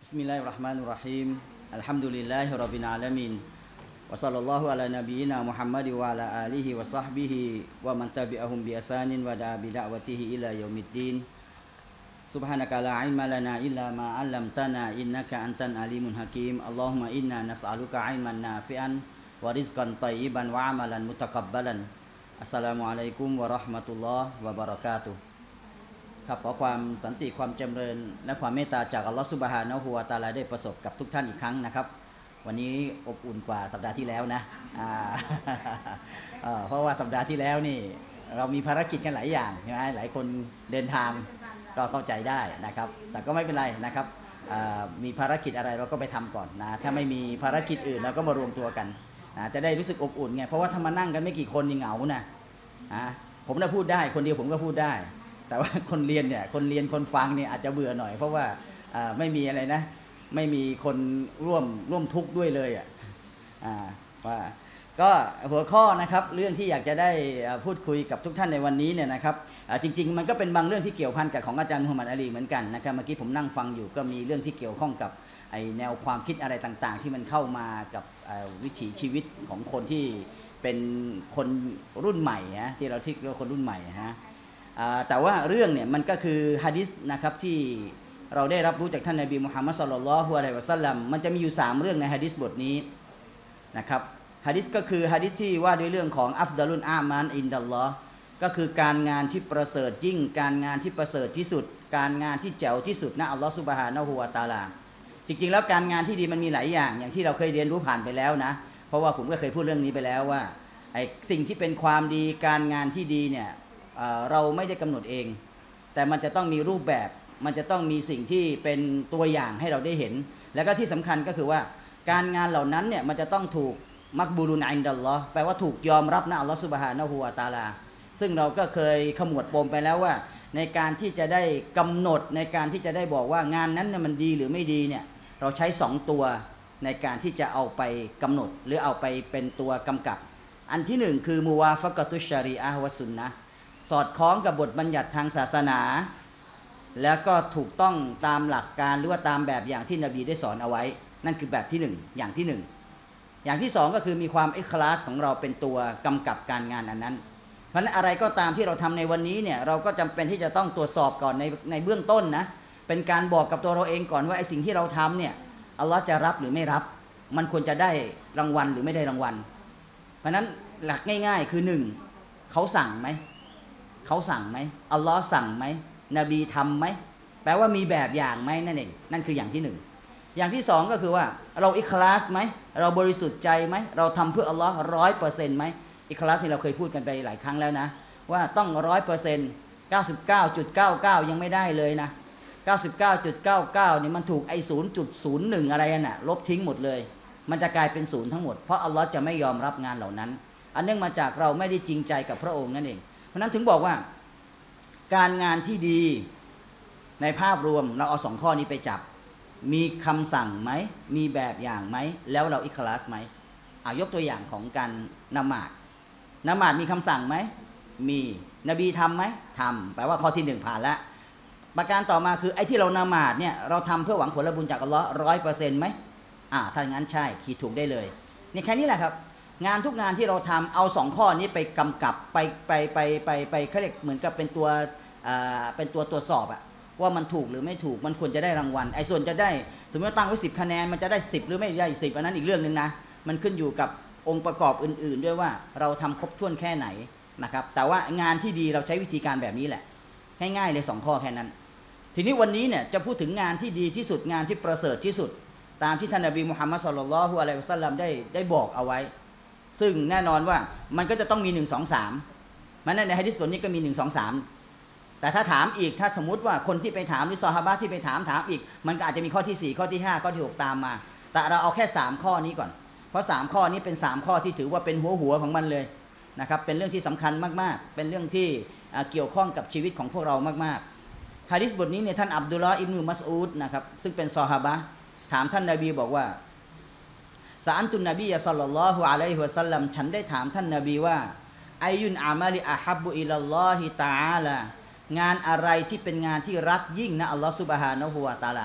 Bismillahirrahmanirrahim. Alhamdulillahirabbil alamin. Wassallallahu ala nabiyyina Muhammad wa ala alihi wa sahbihi wa man tabi'ahum bi ihsanin wa da'a bi da'watihi ila yaumiddin. Subhanaka la ilma lana illa ma 'allamtana innaka antal alimul hakim. Allahumma inna nas'aluka 'ilman nafi'an wa rizqan thayyiban wa 'amalan mutakabbalan. Assalamualaikum warahmatullahi wabarakatuh ครับขอความสันติความจำเริญและความเมตตาจากอัลลอฮฺซุบฮานะฮูวะตะอาลาได้ประสบกับทุกท่านอีกครั้งนะครับวันนี้อบอุ่นกว่าสัปดาห์ที่แล้วนะเพราะว่าสัปดาห์ที่แล้วนี่เรามีภารกิจกันหลายอย่างใช่ไหมหลายคนเดินทางก็เข้าใจได้นะครับแต่ก็ไม่เป็นไรนะครับมีภารกิจอะไรเราก็ไปทำก่อนนะถ้าไม่มีภารกิจอื่นเราก็มารวมตัวกันนะจะได้รู้สึกอบอุ่นไงเพราะว่าถ้ามานั่งกันไม่กี่คนนี่เหงานะผมน่ะพูดได้คนเดียวผมก็พูดได้แต่ว่าคนเรียนเนี่ยคนฟังเนี่ยอาจจะเบื่อหน่อยเพราะว่าไม่มีอะไรนะไม่มีคนร่วมทุกข์ด้วยเลยว่าก็หัวข้อนะครับเรื่องที่อยากจะได้พูดคุยกับทุกท่านในวันนี้เนี่ยนะครับจริงๆมันก็เป็นบางเรื่องที่เกี่ยวพันกับของอาจารย์มุฮัมมัดอาลีเหมือนกันนะครับเมื่อกี้ผมนั่งฟังอยู่ก็มีเรื่องที่เกี่ยวข้องกับไอแนวความคิดอะไรต่างๆที่มันเข้ามากับวิถีชีวิตของคนที่เป็นคนรุ่นใหม่นะที่เราเรียกว่าคนรุ่นใหม่นะแต่ว่าเรื่องเนี่ยมันก็คือฮะดิษนะครับที่เราได้รับรู้จากท่านนบีมุฮัมมัดศ็อลลัลลอฮุอะลัยฮิวะซัลลัมมันจะมีอยู่3เรื่องในฮะดิษบทนี้นะครับฮะดิษก็คือฮะดิษที่ว่าด้วยเรื่องของอัฟฎอลุลอามัลอินดัลลอฮ์ก็คือการงานที่ประเสริฐยิ่งการงานที่ประเสริฐที่สุดการงานที่แจ๋วที่สุดนะอัลลอฮ์ซุบฮานะฮูวะตะอาลาจริงๆแล้วการงานที่ดีมันมีหลายอย่างที่เราเคยเรียนรู้ผ่านไปแล้วนะเพราะว่าผมก็เคยพูดเรื่องนี้ไปแล้วว่าไอ้สิ่งที่เป็นความดีการงานที่ดีเนี่ยเราไม่ได้กำหนดเองแต่มันจะต้องมีรูปแบบมันจะต้องมีสิ่งที่เป็นตัวอย่างให้เราได้เห็นแล้วก็ที่สำคัญก็คือว่าการงานเหล่านั้นเนี่ยมันจะต้องถูกมักบูรุนอินดัลลอฮ์แปลว่าถูกยอมรับนะอัลลอฮ์ซุบฮานะฮูวะตะอาลาซึ่งเราก็เคยขมวดปมไปแล้วว่าในการที่จะได้กำหนดในการที่จะได้บอกว่างานนั้นมันดีหรือไม่ดีเนี่ยเราใช้2ตัวในการที่จะเอาไปกำหนดหรือเอาไปเป็นตัวกำกับอันที่1คือมูวาฟะกะตุชชะรีอะฮ์วะซุนนะห์สอดคล้องกับบทบัญญัติทางศาสนาแล้วก็ถูกต้องตามหลักการหรือว่าตามแบบอย่างที่นบีได้สอนเอาไว้นั่นคือแบบที่1อย่างที่1อย่างที่2ก็คือมีความอิคลาสของเราเป็นตัวกำกับการงานอันนั้นเพราะฉะนั้นอะไรก็ตามที่เราทำในวันนี้เนี่ยเราก็จำเป็นที่จะต้องตรวจสอบก่อนในเบื้องต้นนะเป็นการบอกกับตัวเราเองก่อนว่าไอ้สิ่งที่เราทำเนี่ยอัลลอฮ์จะรับหรือไม่รับมันควรจะได้รางวัลหรือไม่ได้รางวัลเพราะฉะนั้นหลักง่ายๆคือ1เขาสั่งไหมเขาสั่งไหมอัลลอฮ์สั่งไหมนบีทำไหมแปลว่ามีแบบอย่างไหมนั่นเองนั่นคืออย่างที่1อย่างที่2ก็คือว่าเราอิคลาสไหมเราบริสุทธิ์ใจไหมเราทำเพื่ออัลลอฮ์100%ไหมอิคลาสที่เราเคยพูดกันไปหลายครั้งแล้วนะว่าต้อง100% 99.99 ยังไม่ได้เลยนะ 99.99 นี่มันถูกไอ้ 0.01 อะไรน่ะลบทิ้งหมดเลยมันจะกลายเป็น0ทั้งหมดเพราะอัลลอฮ์จะไม่ยอมรับงานเหล่านั้นอันเนื่องมาจากเราไม่ได้จริงใจกับพระองค์นั่นเองเพราะนั้นถึงบอกว่าการงานที่ดีในภาพรวมเราเอา2ข้อนี้ไปจับมีคำสั่งไหมมีแบบอย่างไหมแล้วเราอิคลาสไหมยกตัวอย่างของการละหมาดมีคำสั่งไหมมีนบีทำไหมทำแปลว่าข้อที่1ผ่านแล้วประการต่อมาคือไอ้ที่เราละหมาดเนี่ยเราทำเพื่อหวังผลบุญจากอัลลอฮ์100%ไหมถ้างั้นใช่ขีดถูกได้เลยนี่แค่นี้แหละครับงานทุกงานที่เราทำเอา2ข้อนี้ไปกำกับไปเขาเรียกเหมือนกับเป็นตัวตรวจสอบว่ามันถูกหรือไม่ถูกมันควรจะได้รางวัลไอ้ส่วนจะได้สมมติว่าตั้งไว้10คะแนนมันจะได้10หรือไม่ได้10อันนั้นอีกเรื่องนึงนะมันขึ้นอยู่กับองค์ประกอบอื่นๆด้วยว่าเราทำครบถ้วนแค่ไหนนะครับแต่ว่างานที่ดีเราใช้วิธีการแบบนี้แหละง่ายๆเลย2ข้อแค่นั้นทีนี้วันนี้เนี่ยจะพูดถึงงานที่ดีที่สุดงานที่ประเสริฐที่สุดตามที่ท่านนบีมุฮัมมัดศ็อลลัลลอฮุอะลัยฮิวะซัลลัมได้บอกเอาไว้ซึ่งแน่นอนว่ามันก็จะต้องมี1 2 3มันในฮะดิษบทนี้ก็มี1 2 3แต่ถ้าถามอีกถ้าสมมุติว่าคนที่ไปถามหรือซอฮาบะห์ที่ไปถามอีกมันก็อาจจะมีข้อที่4ข้อที่5ข้อที่6ตามมาแต่เราเอาแค่3ข้อนี้ก่อนเพราะ3ข้อนี้เป็น3ข้อที่ถือว่าเป็นหัวของมันเลยนะครับเป็นเรื่องที่สำคัญมากๆเป็นเรื่องที่เกี่ยวข้องกับชีวิตของพวกเรามากๆฮะดิษบทนี้เนี่ยท่านอับดุลลอฮ์อิบนุมัสอูดนะครับซึ่งเป็นซอฮาบะห์ถามท่านนบีบอกว่าซาอันตุนนบีศ็อลลัลลอฮุอะลัยฮิวะซัลลัมฉันได้ถามท่านนบีว่าอายุนอามัลิอะฮับบุอิลลัลลอฮิตะอาลางานอะไรที่เป็นงานที่รักยิ่งนะอัลลอฮฺซุบฮานะฮูวะตะอาลา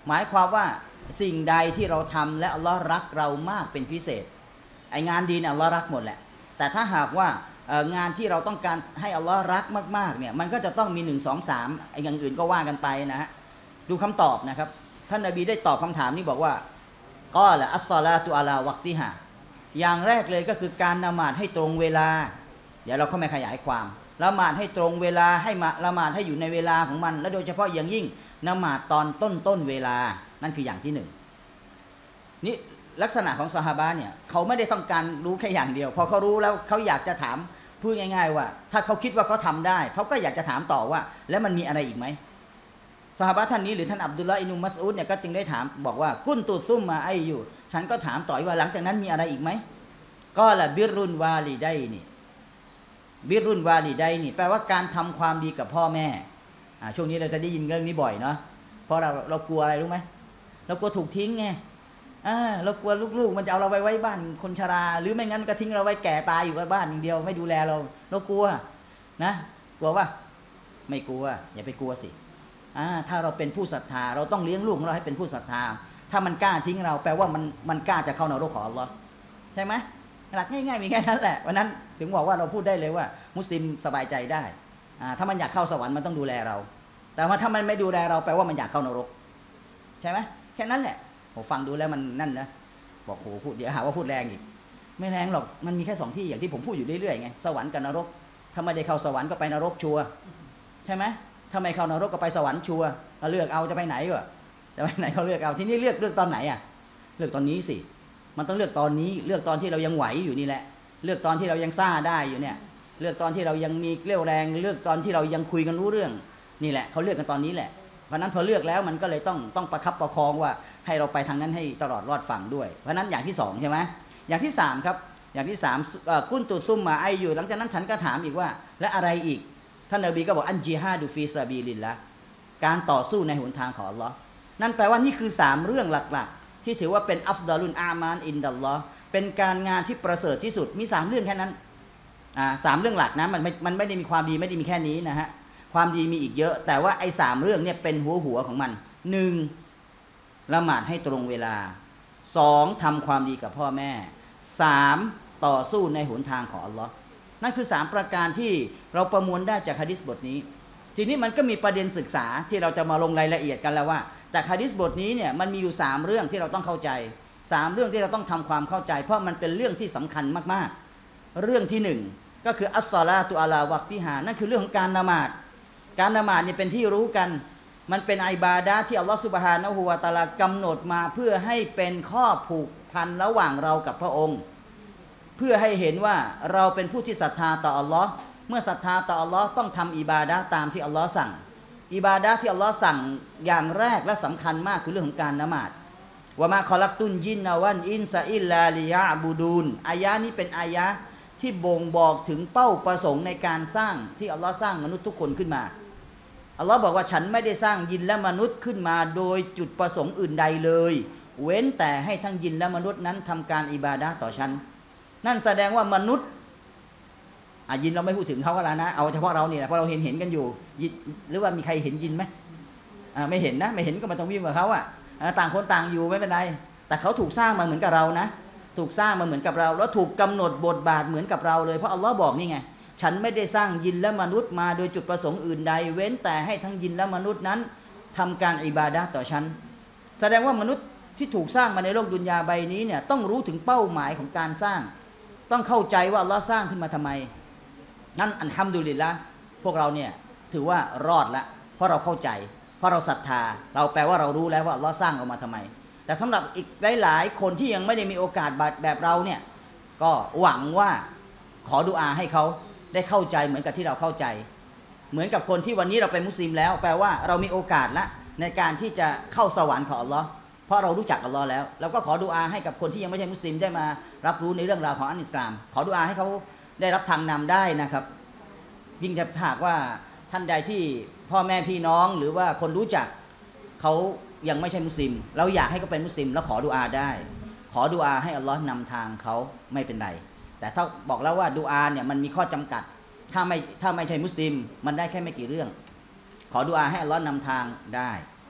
หมายความว่าสิ่งใดที่เราทำและอัลลอฮ์รักเรามากเป็นพิเศษไองานดีเนี่ยอัลลอฮ์รักหมดแหละแต่ถ้าหากว่างานที่เราต้องการให้อัลลอฮ์รักมากๆเนี่ยมันก็จะต้องมี1 2 3ไอ้อย่างอื่นก็ว่ากันไปนะฮะดูคำตอบนะครับท่านนบีได้ตอบคำถามนี้บอกว่าก็ละอัสซอลาตุอะลาวักติฮาอย่างแรกเลยก็คือการละหมาดให้ตรงเวลาเดี๋ยวเราเข้ามาขยายความละหมาดให้ตรงเวลาให้ละหมาดให้อยู่ในเวลาของมันและโดยเฉพาะอย่างยิ่งละหมาดตอนต้นเวลานั่นคืออย่างที่หนึ่งนี่ลักษณะของซอฮาบะเนี่ยเขาไม่ได้ต้องการรู้แค่อย่างเดียวพอเขารู้แล้วเขาอยากจะถามพูดง่ายๆว่าถ้าเขาคิดว่าเขาทำได้เขาก็อยากจะถามต่อว่าแล้วมันมีอะไรอีกไหมซอฮาบะท่านนี้หรือท่านอับดุลลาห์อิบนุมัสอูดเนี่ยก็จึงได้ถามบอกว่ากุนตุซุมมาไออยู่ฉันก็ถามต่อว่าหลังจากนั้นมีอะไรอีกไหมก็ละบิรุนวาลิไดนี่บิรุนวาลิไดนี่แปลว่าการทำความดีกับพ่อแม่ช่วงนี้เราจะได้ยินเรื่องนี้บ่อยเนาะเพราะเรากลัวอะไรรู้ไหมเรากลัวถูกทิ้งไงเรากลัวลูกๆมันจะเอาเราไว้บ้านคนชราหรือไม่งั้นก็ทิ้งเราไว้แก่ตายอยู่กับบ้านอย่างเดียวไม่ดูแลเรากลัวนะกลัวว่าไม่กลัวอย่าไปกลัวสิถ้าเราเป็นผู้ศรัทธาเราต้องเลี้ยงลูกของเราให้เป็นผู้ศรัทธาถ้ามันกล้าทิ้งเราแปลว่ามันกล้าจะเข้านรกของอัลเลาะห์ใช่ไหมหลักง่ายๆมีแค่นั้นแหละวันนั้นถึงบอกว่าเราพูดได้เลยว่ามุสลิมสบายใจได้ถ้ามันอยากเข้าสวรรค์มันต้องดูแลเราแต่ว่าถ้ามันไม่ดูแลเราแปลว่ามันอยากเข้านรกใช่ไหมแค่นั้นแหละผมฟังดูแล้วมันนั่นนะบอกโหพูดเดี๋ยวหาว่าพูดแรงอีกไม่แรงหรอกมันมีแค่2 ที่อย่างที่ผมพูดอยู่เรื่อยๆไงสวรรค์กับนรกถ้าไม่ได้เข้าสวรรค์ก็ไปนรกชัวใช่ไหมถ้าไม่เข้านรกก็ไปสวรรค์ชัวเลือกเอาจะไปไหนก็จะไปไหนเขาเลือกเอาที่นี่เลือกตอนไหนเลือกตอนนี้สิมันต้องเลือกตอนนี้เลือกตอนที่เรายังไหวอยู่นี่แหละเลือกตอนที่เรายังซ่าได้อยู่เนี่ยเลือกตอนที่เรายังมีเรี่ยวแรงเลือกตอนที่เรายังคุยกันรู้เรื่องนี่แหละเขาเลือกกันตอนนี้แหละเพราะนั้นพอเลือกแล้วมันก็เลยต้องประคับประคองว่าให้เราไปทางนั้นให้ตลอดรอดฝั่งด้วยเพราะนั้นอย่างที่2ใช่ไหมอย่างที่3ครับอย่างที่3กุนตุซุมมาไออยู่หลังจากนั้นฉันก็ถามอีกว่าและอะไรอีกท่านนบีก็บอกอันจิฮาดูฟีซาบีลิลละการต่อสู้ในหนทางของอัลลอฮ์นั่นแปลว่านี่คือ3 เรื่องหลักๆที่ถือว่าเป็นอัฟดาลุนอามานอินดัลลอฮ์เป็นการงานที่ประเสริฐที่สุดมี3 เรื่องแค่นั้น3 เรื่องหลักนะมันไม่ได้มีความดีไม่ได้มีแค่นี้นะฮะความดีมีอีกเยอะแต่ว่าไอ้3 เรื่องเนี่ยเป็นหัวของมัน1ละหมาดให้ตรงเวลา2ทำความดีกับพ่อแม่3ต่อสู้ในหนทางของอัลลอฮ์นั่นคือ3 ประการที่เราประมวลได้จากหะดีษบทนี้ทีนี้มันก็มีประเด็นศึกษาที่เราจะมาลงรายละเอียดกันแล้วว่าจากหะดีษบทนี้เนี่ยมันมีอยู่3 เรื่องที่เราต้องเข้าใจ3 เรื่องที่เราต้องทำความเข้าใจเพราะมันเป็นเรื่องที่สำคัญมากๆเรื่องที่1ก็คืออัสซอลาตุอะลาวักติฮานั่นคือเรื่องของการละหมาดเนี่ยเป็นที่รู้กันมันเป็นอิบาดะห์ที่อัลลอฮฺซุบฮานะฮูวะตะอาลากำหนดมาเพื่อให้เป็นข้อผูกพันระหว่างเรากับพระองค์เพื่อให้เห็นว่าเราเป็นผู้ที่ศรัทธาต่ออัลลอฮ์เมื่อศรัทธาต่ออัลลอฮ์ต้องทำอิบาดะห์ตามที่อัลลอฮ์สั่งอิบาดะห์ที่อัลลอฮ์สั่งอย่างแรกและสำคัญมากคือเรื่องของการละหมาดวะมาคอลักตุนจินนาวันอินซาอิลลาลิยะบูดูนอายะนี้เป็นอายะที่บ่งบอกถึงเป้าประสงค์ในการสร้างที่อัลลอฮ์สร้างมนุษย์ทุกคนขึ้นมาอัลลอฮ์บอกว่าฉันไม่ได้สร้างยินและมนุษย์ขึ้นมาโดยจุดประสงค์อื่นใดเลยเว้นแต่ให้ทั้งยินและมนุษย์นั้นทำการอิบาดะห์ต่อฉันนั่นแสดงว่ามนุษย์ยินเราไม่พูดถึงเขาก็แล้วนะเอาเฉพาะเรานี่แหละเพราะเราเห็นกันอยู่หรือว่ามีใครเห็นยินไหมไม่เห็นนะไม่เห็นก็ไม่ต้องวิ่งกับเขาต่างคนต่างอยู่ไม่เป็นไรแต่เขาถูกสร้างมาเหมือนกับเรานะถูกสร้างมาเหมือนกับเราแล้วถูกกำหนดบทบาทเหมือนกับเราเลยเพราะอัลลอฮ์บอกนี่ไงฉันไม่ได้สร้างยินและมนุษย์มาโดยจุดประสงค์อื่นใดเว้นแต่ให้ทั้งยินและมนุษย์นั้นทำการอิบาดะห์ต่อฉันแสดงว่ามนุษย์ที่ถูกสร้างมาในโลกดุนยาใบนี้เนี่ยต้องรู้ถึงเป้าหมายของการสร้างต้องเข้าใจว่าอัลลอฮ์สร้างขึ้นมาทำไมนั่นอัลฮัมดุลิลละห์พวกเราเนี่ยถือว่ารอดละเพราะเราเข้าใจเพราะเราศรัทธาเราแปลว่าเรารู้แล้วว่าอัลลอฮ์สร้างเรามาทำไมแต่สำหรับอีกหลายๆคนที่ยังไม่ได้มีโอกาสแบบเราเนี่ยก็หวังว่าขอดุอาให้เขาได้เข้าใจเหมือนกับที่เราเข้าใจเหมือนกับคนที่วันนี้เราเป็นมุสลิมแล้วแปลว่าเรามีโอกาสละในการที่จะเข้าสวรรค์ของอัลลอฮ์เพราะเรารู้จักอัลลอฮ์แล้วเราก็ขอดุอาให้กับคนที่ยังไม่ใช่มุสลิมได้มารับรู้ในเรื่องราวของอัลอิสลามขอดุอาให้เขาได้รับทางนำได้นะครับยิ่งถ้าหากว่าท่านใดที่พ่อแม่พี่น้องหรือว่าคนรู้จักเขายังไม่ใช่มุสลิมเราอยากให้เขาเป็นมุสลิมแล้วขอดุอาได้ขอดุอาให้อัลลอฮ์นำทางเขาไม่เป็นไรแต่ถ้าบอกแล้วว่าดุอาเนี่ยมันมีข้อจำกัดถ้าไม่ใช่มุสลิมมันได้แค่ไม่กี่เรื่องขอดุอาให้อัลลอฮ์นำทางได้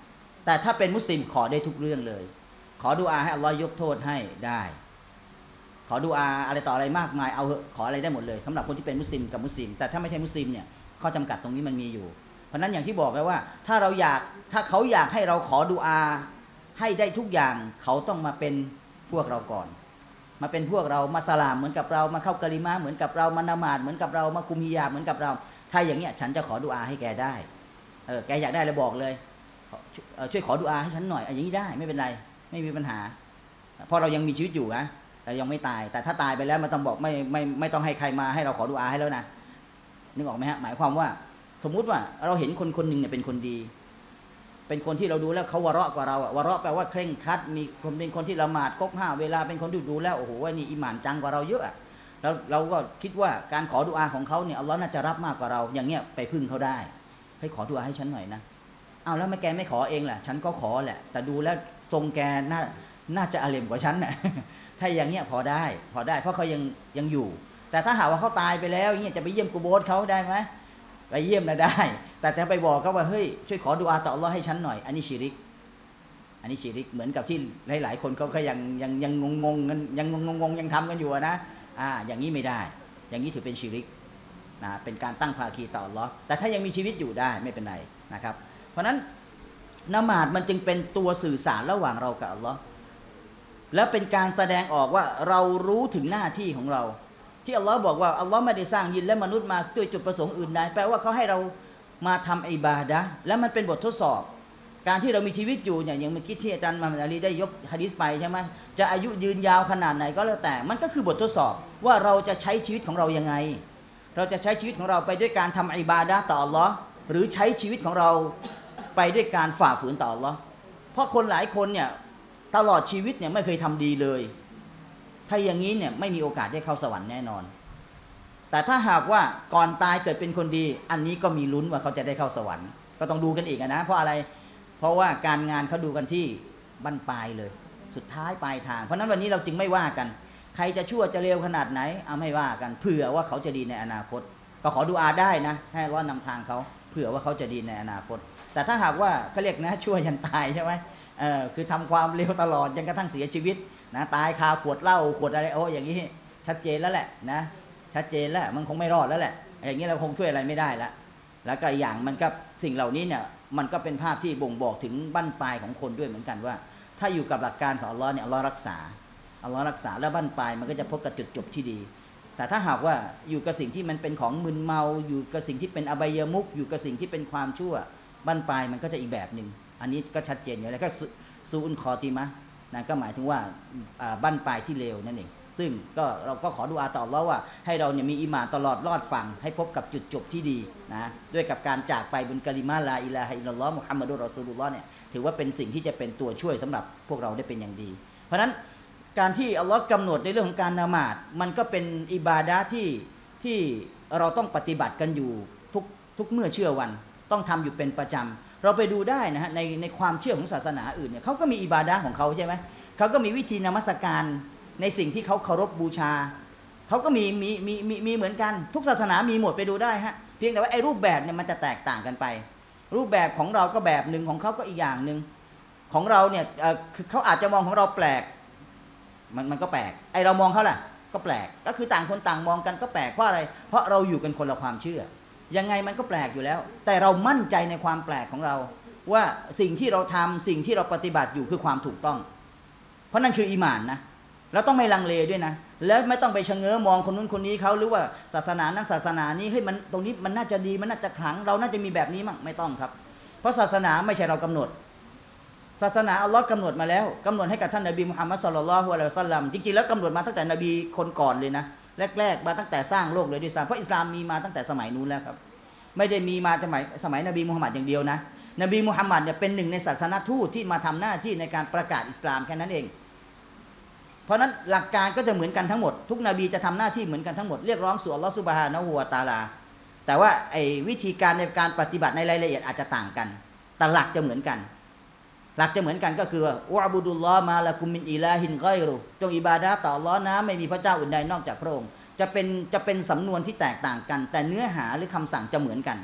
แต่ถ้าเป็นมุสลิมขอได้ทุกเรื่องเลยขอดุอาให้อัลลอฮ์ยกโทษให้ได้ขอดุอาอะไรต่ออะไรมากมายเอาเหอะขออะไรได้หมดเลยสำหรับคนที่เป็นมุสลิมกับมุสลิมแต่ถ้าไม่ใช่มุสลิมเนี่ยข้อจำกัดตรงนี้มันมีอยู่เพราะนั้นอย่างที่บอกไว้ว่าถ้าเขาอยากให้เราขอดุอาให้ได้ทุกอย่างเขาต้องมาเป็นพวกเราก่อนมาเป็นพวกเรามาสลามเหมือนกับเรามาเข้ากะลิมาเหมือนกับเรามานามาดเหมือนกับเรามาคุมฮิญาบเหมือนกับเราถ้าอย่างเงี้ยฉันจะขอดุอาให้แกได้แกอยากได้เลยบอกเลยช่วยขอดุอาให้ฉันหน่อยอย่างนี้ได้ไม่เป็นไรไม่มีปัญหาเพราะเรายังมีชีวิตอยู่นะแต่ยังไม่ตายแต่ถ้าตายไปแล้วมันต้องบอกไม่ต้องให้ใครมาให้เราขอดุอาให้แล้วนะนึกออกไหมฮะหมายความว่าสมมุติว่าเราเห็นคนคนหนึ่งเนี่ยเป็นคนดีเป็นคนที่เราดูแล้วเขาวะเราะกว่าเราวะเราะแปลว่าเคร่งครัดมีเป็นคนที่ละหมาดครบ5เวลาเป็นคนที่ดูแล้วโอ้โหนี่อิหม่านจังกว่าเราเยอะแล้วเราก็คิดว่าการขอดุอาของเขาเนี่ยอัลลอฮ์น่าจะรับมากกว่าเราอย่างเงี้ยไปพึ่งเขาได้ให้ขอดุอาให้ฉันหน่อยนะอ้าวแล้วแกไม่ขอเองแหละฉันก็ขอแหละแต่ดูแล้วทรงแกน่าจะอาเลมกว่าฉันน่ะถ้าอย่างเงี้ยพอได้เพราะเขายังอยู่แต่ถ้าหากว่าเขาตายไปแล้วเงี้ยจะไปเยี่ยมกูโบสเขาได้ไหมไปเยี่ยมนะได้แต่จะไปบอกเขาว่าเฮ้ยช่วยขอดุอาต่ออัลเลาะห์ให้ฉันหน่อยอันนี้ชิริกเหมือนกับที่หลายๆคนเขาก็ยังงงกันยังทำกันอยู่นะอย่างนี้ไม่ได้อย่างนี้ถือเป็นชิริกนะเป็นการตั้งภาคีต่ออัลเลาะห์แต่ถ้ายังมีชีวิตอยู่ได้ไม่เป็นไรนะครับเพราะนั้นละหมาดมันจึงเป็นตัวสื่อสารระหว่างเรากับอัลเลาะห์และเป็นการแสดงออกว่าเรารู้ถึงหน้าที่ของเราที่อัลลอฮ์บอกว่าอัลลอฮ์ไม่ได้สร้างยินและมนุษย์มาด้วยจุดประสงค์อื่นใดแปลว่าเขาให้เรามาทำอิบาดะห์และมันเป็นบททดสอบการที่เรามีชีวิตอยู่เนี่ยอย่างเมื่อกี้ที่อาจารย์มุฮัมมัดอาลีได้ยกหะดีษไปใช่ไหมจะอายุยืนยาวขนาดไหนก็แล้วแต่มันก็คือบททดสอบว่าเราจะใช้ชีวิตของเรายังไงเราจะใช้ชีวิตของเราไปด้วยการทำอิบาดะห์ต่ออัลลอฮ์หรือใช้ชีวิตของเราไปด้วยการฝ่าฝืนต่ออัลลอฮ์เพราะคนหลายคนเนี่ยตลอดชีวิตเนี่ยไม่เคยทำดีเลยถ้าอย่างนี้เนี่ยไม่มีโอกาสได้เข้าสวรรค์แน่นอนแต่ถ้าหากว่าก่อนตายเกิดเป็นคนดีอันนี้ก็มีลุ้นว่าเขาจะได้เข้าสวรรค์ก็ต้องดูกันอีกนะเพราะอะไรเพราะว่าการงานเขาดูกันที่บั้นปลายเลยสุดท้ายปลายทางเพราะนั้นวันนี้เราจึงไม่ว่ากันใครจะชั่วจะเลวขนาดไหนเอาไม่ว่ากันเผื่อว่าเขาจะดีในอนาคตก็ขอดุอาได้นะให้อัลเลาะห์นำทางเขาเผื่อว่าเขาจะดีในอนาคตแต่ถ้าหากว่าเขาเรียกนะชั่วยันตายใช่ไหมคือทำความเลวตลอดจนกระทั่งเสียชีวิตนะตายคาขวดเหล้าขวดอะไรอย่างนี้ชัดเจนแล้วแหละนะชัดเจนแล้วมันคงไม่รอดแล้วแหละอย่างนี้เราคงช่วยอะไรไม่ได้แล้วก็อย่างมันก็สิ่งเหล่านี้เนี่ยมันก็เป็นภาพที่บ่งบอกถึงบั้นปลายของคนด้วยเหมือนกันว่าถ้าอยู่กับหลักการของอัลลอฮ์เนี่ยอัลลอฮ์รักษาแล้วบั้นปลายมันก็จะพบกับจุดจบที่ดีแต่ถ้าหากว่าอยู่กับสิ่งที่มันเป็นของมึนเมาอยู่กับสิ่งที่เป็นอบายมุขอยู่กับสิ่งที่เป็นความชั่วบั้นปลายมันก็จะอีกแบบนึงอันนี้ก็ชัดเจนอยู่แล้วก็ซูอุนคอติมะนะก็หมายถึงว่าบั้นปลายที่เลวนั่นเองซึ่งก็เราก็ขอดุอาต่ออัลเลาะห์ว่าให้เราเนี่ยมีอีหม่านตลอดรอดฝั่งให้พบกับจุดจบที่ดีนะด้วยกับการจากไปบนกะลิมาลาอิลาฮะอิลลัลลอฮ์มุฮัมมัดุรรอซูลุลลอฮ์เนี่ยถือว่าเป็นสิ่งที่จะเป็นตัวช่วยสำหรับพวกเราได้เป็นอย่างดีเพราะฉะนั้นการที่อัลเลาะห์กำหนดในเรื่องของการละหมาดมันก็เป็นอิบาดะห์ที่เราต้องปฏิบัติกันอยู่ทุกเมื่อเชื่อวันต้องทำอยู่เป็นประจำเราไปดูได้นะฮะในความเชื่อของศาสนาอื่นเนี่ยเขาก็มีอิบาดะห์ของเขาใช่ไหมเขาก็มีวิธีนมัสการในสิ่งที่เขาเคารพบูชาเขาก็มีเหมือนกันทุกศาสนามีหมดไปดูได้ฮะเพียงแต่ว่าไอ้รูปแบบเนี่ยมันจะแตกต่างกันไป รูปแบบของเราก็แบบหนึ่งของเขาก็อีกอย่างหนึ่งของเราเนี่ยคือเขาอาจจะมองของเราแปลกมันก็แปลกไอเรามองเขาแหละก็แปลกก็คือต่างคนต่างมองกันก็แปลกเพราะอะไรเพราะเราอยู่กันคนละความเชื่อยังไงมันก็แปลกอยู่แล้วแต่เรามั่นใจในความแปลกของเราว่าสิ่งที่เราทำสิ่งที่เราปฏิบัติอยู่คือความถูกต้องเพราะนั่นคืออีหม่านนะเราต้องไม่ลังเลด้วยนะแล้วไม่ต้องไปชะเง้อมองคนนู้นคนนี้เขาหรือว่าศาสนานั้นศาสนานี้เฮ้ยมันตรงนี้มันน่าจะดีมันน่าจะขลังเราน่าจะมีแบบนี้มั่งไม่ต้องครับเพราะศาสนาไม่ใช่เรากำหนดศาสนาอัลลอฮ์กำหนดมาแล้วกำหนดให้กับท่านนบีมุฮัมมัดศ็อลลัลลอฮุอะลัยฮิวะซัลลัมจริงๆแล้วกำหนดมาตั้งแต่นบีคนก่อนเลยนะแรกๆมาตั้งแต่สร้างโลกเลยด้วยซ้ำเพราะอิสลามมีมาตั้งแต่สมัยนู้นแล้วครับไม่ได้มีมาสมัยนบีมุฮัมมัดอย่างเดียวนะนบีมุฮัมมัดเนี่ยเป็นหนึ่งในศาสนทูตที่มาทำหน้าที่ในการประกาศอิสลามแค่นั้นเองเพราะนั้นหลักการก็จะเหมือนกันทั้งหมดทุกนบีจะทำหน้าที่เหมือนกันทั้งหมดเรียกร้องสู่อัลลอฮฺซุบฮานะฮูวะตะอาลาแต่ว่าไอ้วิธีการในการปฏิบัติในรายละเอียดอาจจะต่างกันแต่หลักจะเหมือนกันก็คือวะบุดุลลอฮ์มาละกุมมินอิลาฮินฆอยรุจงอิบาดะห์ต่ออัลลอฮ์นะไม่มีพระเจ้าอื่นใดนอกจากพระองค์จะเป็นสำนวนที่แตกต่างกันแต่เนื้อหาหรือคำสั่งจะเหมือนกัน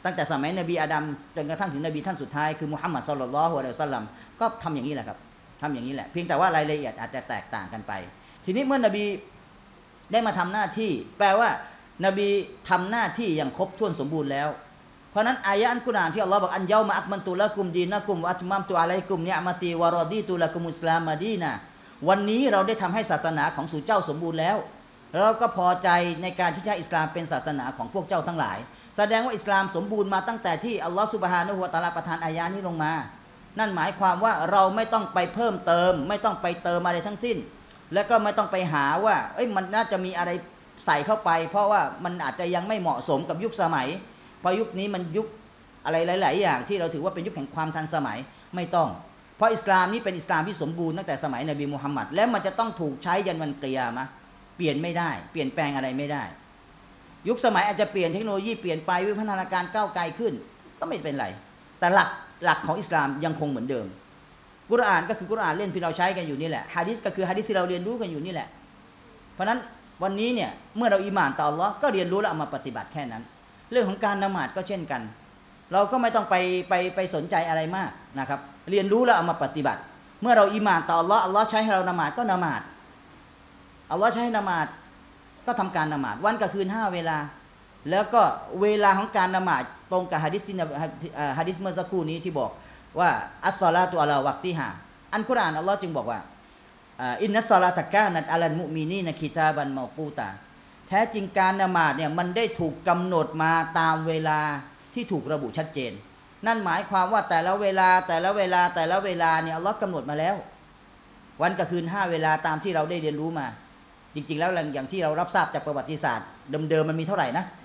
ตั้งแต่สมัยนบีอาดัมจนกระทั่งถึงนบีท่านสุดท้ายคือมุฮัมมัดศ็อลลัลลอฮุอะลัยฮิวะซัลลัมก็ทำอย่างนี้แหละครับทำอย่างนี้แหละเพียงแต่ว่ารายละเอียดอาจจะแตกต่างกันไปทีนี้เมื่อนบีได้มาทำหน้าที่แปลว่านบีทำหน้าที่อย่างครบถ้วนสมบูรณ์แล้วเพราะนั้นอายะอัลกุรอานที่อัลลอฮ์บอกอันเยามาอักมันตุละกุมดีนะกุมวะอัตมัมตุอะลัยกุมนิอ์มะตีวะรอดีตุละกุมุสลามดีนะวันนี้เราได้ทำให้ศาสนาของสู่เจ้าสมบูรณ์แล้วเราก็พอใจในการที่จะอิสลามเป็นศาสนาของพวกเจ้าทั้งหลายแสดงว่าอิสลามสมบูรณ์มาตั้งแต่ที่อัลลอฮ์ซุบฮานะฮูวะตะอาลาประทานอายะนี้ลงมานั่นหมายความว่าเราไม่ต้องไปเพิ่มเติมไม่ต้องไปเติมอะไรทั้งสิ้นแล้วก็ไม่ต้องไปหาว่ามันน่าจะมีอะไรใส่เข้าไปเพราะว่ามันอาจจะยังไม่เหมาะสมกับยุคสมัยเพราะยุคนี้มันยุคอะไรหลายๆอย่างที่เราถือว่าเป็นยุคแห่งความทันสมัยไม่ต้องเพราะอิสลามนี้เป็นอิสลามที่สมบูรณ์ตั้งแต่สมัยนบีมุฮัมมัดและมันจะต้องถูกใช้ยันวันกิยามะห์เปลี่ยนไม่ได้เปลี่ยนแปลงอะไรไม่ได้ยุคสมัยอาจจะเปลี่ยนเทคโนโลยีเปลี่ยนไปวิวัฒนาการก้าวไกลขึ้นก็ไม่เป็นไรแต่หลักของอิสลามยังคงเหมือนเดิมกุรอานก็คือกุรอานเล่นที่เราใช้กันอยู่นี่แหละฮะดีษก็คือฮะดีษที่เราเรียนรู้กันอยู่นี่แหละเพราะนั้นวันนี้เนี่ยเมื่อเราอีหม่านต่ออัลเลาะห์ก็เรียนรู้แล้วเอามาปฏิบัติแค่นั้นเรื่องของการละหมาดก็เช่นกันเราก็ไม่ต้องไปสนใจอะไรมากนะครับเรียนรู้แล้วเอามาปฏิบัติเมื่อเราอีหม่านต่ออัลเลาะห์อัลเลาะห์ใช้ให้เราละหมาดก็ละหมาดอัลเลาะห์ใช้ให้ละหมาดก็ทำการละหมาดวันกับคืน5เวลาแล้วก็เวลาของการละหมาดตรงกับหะดีษที่หะดีษเมื่อสักครู่นี้ที่บอกว่าอัสศอลาตุอะลาวักติฮาอันกุรอานอัลเลาะห์จึงบอกว่าอินนัสศอลาตะกานัตอะลัลมุมินีนกิตาบันเมากูตาแท้จริงการละหมาดเนี่ยมันได้ถูกกำหนดมาตามเวลาที่ถูกระบุชัดเจนนั่นหมายความว่าแต่ละเวลาเนี่ยอัลเลาะห์กำหนดมาแล้ววันกับคืน5เวลาตามที่เราได้เรียนรู้มาจริงๆแล้วอย่างที่เรารับทราบจากประวัติศาสตร์เดิมๆมันมีเท่าไหร่นะ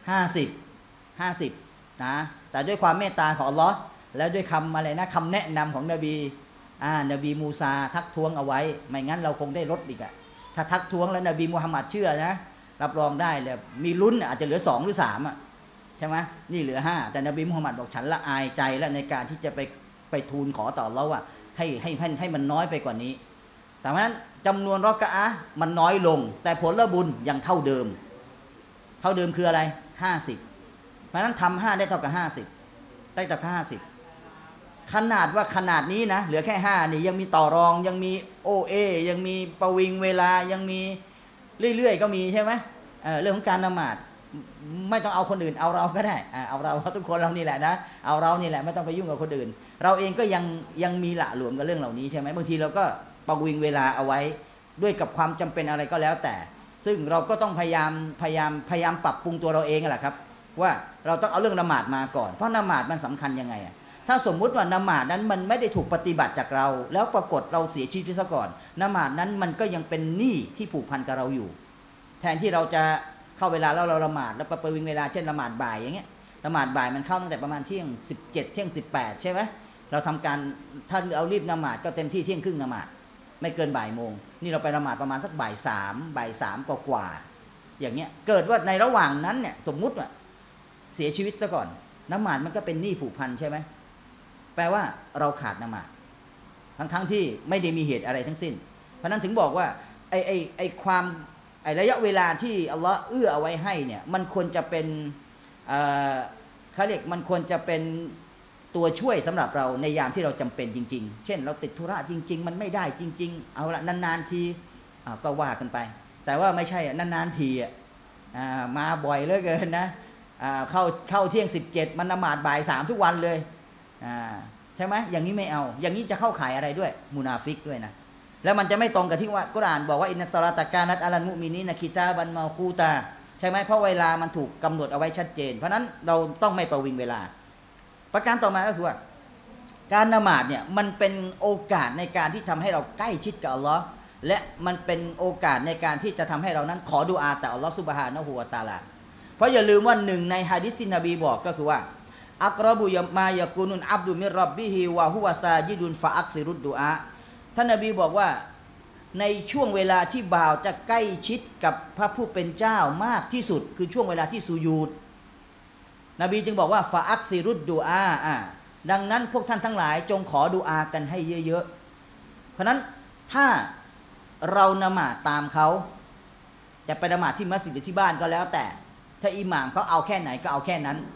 50นะแต่ด้วยความเมตตาของอัลเลาะห์และด้วยคำอะไรนะคำแนะนำของนบีมูซาทักท้วงเอาไว้ไม่งั้นเราคงได้ลดอีกอะถ้าทักท้วงแล้วนบีมุฮัมมัดเชื่อนะรับรองได้เลยมีลุ้นอาจจะเหลือ2หรือ3อ่ะใช่ไหมนี่เหลือ5แต่นบีมุฮัมมัดบอกฉันละอายใจและในการที่จะไปทูลขอต่ออัลเลาะห์ว่าให้มันน้อยไปกว่านี้แต่เพราะนั้นจำนวนรอกะอะห์มันน้อยลงแต่ผลบุญยังเท่าเดิมคืออะไร50เพราะนั้นทำ5ได้เท่ากับ50ได้เท่ากับ50ขนาดนี้นะเหลือแค่5นี่ยังมีต่อรองยังมีOAยังมีประวิงเวลายังมีเรื่อยๆก็มีใช่ไหมเรื่องของการละหมาดไม่ต้องเอาคนอื่นเอาเราก็ได้เอาเราทุกคนเรานี่แหละนะเอาเรานี่แหละไม่ต้องไปยุ่งกับคนอื่นเราเองก็ยังมีละหลวมกับเรื่องเหล่านี้ใช่ไหมบางทีเราก็ประวิงเวลาเอาไว้ด้วยกับความจำเป็นอะไรก็แล้วแต่ซึ่งเราก็ต้องพยายามปรับปรุงตัวเราเองแหละครับว่าเราต้องเอาเรื่องละหมาดมาก่อนเพราะละหมาดมันสำคัญยังไงถ้าสมมุติว่าละหมาดนั้นมันไม่ได้ถูกปฏิบัติจากเราแล้วปรากฏเราเสียชีวิตซะก่อนละหมาดนั้นมันก็ยังเป็นหนี้ที่ผูกพันกับเราอยู่แทนที่เราจะเข้าเวลาแล้วเราละหมาดแล้วประวิงเวลาเช่นละหมาดบ่ายอย่างเงี้ยละหมาดบ่ายมันเข้าตั้งแต่ประมาณเที่ยง17เที่ยง18ใช่ไหมเราทำการถ้าเรารีบละหมาดก็เต็มที่เที่ยงครึ่งละหมาดไม่เกินบ่ายโมงนี่เราไปละหมาดประมาณสักบ่ายสามกว่าอย่างเงี้ยเกิดว่าในระหว่างนั้นเนี่ยสมมุติว่าเสียชีวิตซะก่อนละหมาดมันก็เป็นหนี้ผูกพันใช่ไหมแปลว่าเราขาดละหมาดทั้งที่ไม่ได้มีเหตุอะไรทั้งสิ้นเพราะนั้นถึงบอกว่าไอความระยะเวลาที่อัลลอฮ์เอื้อเอาไว้ให้เนี่ยมันควรจะเป็นเขาเรียกมันควรจะเป็นตัวช่วยสำหรับเราในยามที่เราจำเป็นจริงๆเช่นเราติดธุระจริงๆมันไม่ได้จริงๆเอาละนานๆทีก็ว่ากันไปแต่ว่าไม่ใช่นานๆทีมาบ่อยเหลือเกินนะเข้าเที่ยง17มันละหมาดบ่าย3ทุกวันเลยใช่ไหมอย่างนี้ไม่เอาอย่างนี้จะเข้าข่ายอะไรด้วยมุนาฟิกด้วยนะแล้วมันจะไม่ตรงกับที่ว่ากุรอานบอกว่าอินนัสศอลาตะกานัตอะลัลมุมินีนกิตาบันเมากูตาใช่ไหมเพราะเวลามันถูกกำหนดเอาไว้ชัดเจนเพราะนั้นเราต้องไม่ประวิงเวลาประการต่อมาก็คือว่าการละหมาดเนี่ยมันเป็นโอกาสในการที่ทำให้เราใกล้ชิดกับอัลลอฮ์และมันเป็นโอกาสในการที่จะทำให้เรานั้นขอดุอาต่ออัลลอฮ์ซุบฮานะฮูวะตะอาลาเพราะอย่าลืมว่าหนึ่งในหะดีษที่นบีบอกก็คือว่าอักรบุยมายะกูนุนอับดุมิรร็อบบิฮิวะฮุวะซาญิดุนฟะอักซิรุดดุอาท่านนบีบอกว่าในช่วงเวลาที่บ่าวจะใกล้ชิดกับพระผู้เป็นเจ้ามากที่สุดคือช่วงเวลาที่สุญูดนบีจึงบอกว่าฟะอักซิรุดดุอาดังนั้นพวกท่านทั้งหลายจงขอดุอากันให้เยอะๆเพราะนั้นถ้าเราละหมาดตามเขาจะไปละหมาดที่มัสยิดหรือที่บ้านก็แล้วแต่ถ้าอิหม่ามเขาเอาแค่ไหนก็เอาแค่นั้น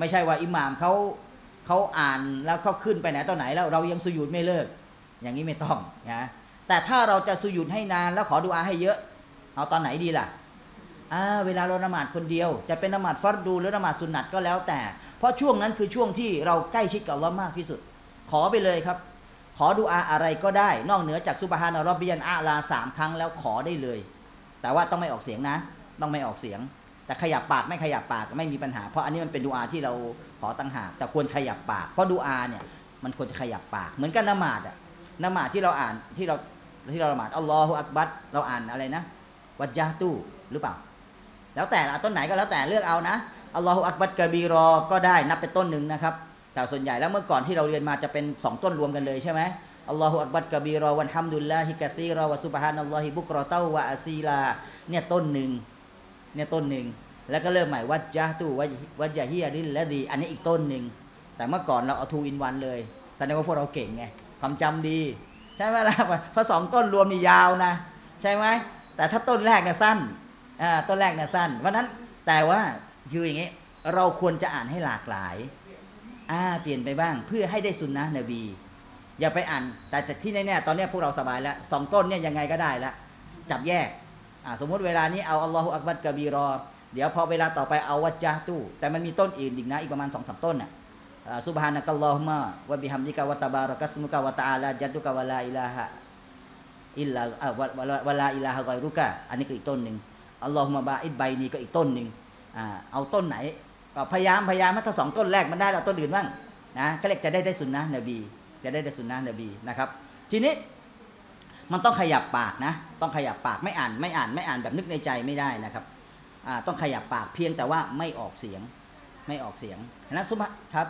ไม่ใช่ว่าอิหม่ามเขาอ่านแล้วเขาขึ้นไปไหนตอนไหนแล้วเรายังสุญูดไม่เลิกอย่างนี้ไม่ต้องนะแต่ถ้าเราจะสุญูดให้นานแล้วขอดุอาให้เยอะเอาตอนไหนดีล่ะเวลาเราละหมาดคนเดียวจะเป็นละหมาดฟัรดูหรือละหมาดสุนนัตก็แล้วแต่เพราะช่วงนั้นคือช่วงที่เราใกล้ชิดกับอัลเลาะห์มากที่สุดขอไปเลยครับขอดุอาอะไรก็ได้นอกเหนือจากซุบฮานะร็อบบิยัลอาลา3 ครั้งแล้วขอได้เลยแต่ว่าต้องไม่ออกเสียงนะต้องไม่ออกเสียงแต่ขยับปากไม่ขยับปากไม่มีปัญหาเพราะอันนี้มันเป็นดุอาที่เราขอตั้งหากแต่ควรขยับปากเพราะดุอาเนี่ยมันควรจะขยับปากเหมือนกันละหมาดละหมาดที่เราอ่านที่เราละหมาดอัลลอฮฺอักบัรเราอ่านอะไรนะวัจญะตู้หรือเปล่าแล้วแต่ต้นไหนก็แล้วแต่เลือกเอานะอัลลอฮฺอักบัรกะบีรอก็ได้นับเป็นต้นหนึ่งนะครับแต่ส่วนใหญ่แล้วเมื่อก่อนที่เราเรียนมาจะเป็น2 ต้นรวมกันเลยใช่ไหมอัลลอฮฺอักบัรกะบีรอวันฮัมดุลิลลาฮิกะซีรอวะซุบฮานัลลอฮิบุกรอเตาวะอาซีลาเนี่ยต้นหนึ่งแล้วก็เริ่มใหม่วัจญะตู้วัจญะฮียลิลละดีอันนี้อีกต้นหนึ่งแต่เมื่อก่อนเราเอาทูอินวันเลยแสดงว่าพวกเราเก่งไงความจำดีใช่ไหมล่ะเพราะ2 ต้นรวมนี่ยาวนะใช่ไหมแต่ถ้าต้นแรกเนี่ยสั้นต้นแรกเนี่ยสั้นเพราะนั้นแต่ว่าคืออย่างนี้เราควรจะอ่านให้หลากหลายเปลี่ยนไปบ้างเพื่อให้ได้สุนนะนบีอย่าไปอ่านแต่ที่แน่ๆตอนนี้พวกเราสบายแล้ว2 ต้นเนี่ยยังไงก็ได้แล้วจับแยกสมมติเวลานี้เอาอัลลอฮฺอักบัรกะบีรอเดี๋ยวพอเวลาต่อไปเอาวัจญะตู้แต่มันมีต้นอื่นอีกนะอีกประมาณ 2-3 ต้นน่ะซุบฮานะกัลลอฮุมะวะบิฮัมดิกะวะตะบารักัสมุกะวะตะอาลาจัดดุกะวะลาอิลาฮะอิลลาวะลาอิลาฮะกอยรุกะอันนี้ก็อีกต้นหนึ่งอัลลอฮุมะบาอิดไบนีก็อีกต้นหนึ่งเอาต้นไหนก็พยายามถ้า2 ต้นแรกมันได้เราต้นอื่นบ้างนะเขาเรียกจะได้สุนนะนบีจะได้สุนนะนบีนะครับทีนี้มันต้องขยับปากนะต้องขยับปากไม่อ่านแบบนึกในใจไม่ได้นะครับต้องขยับปากเพียงแต่ว่าไม่ออกเสียงนะซุบฮะครับ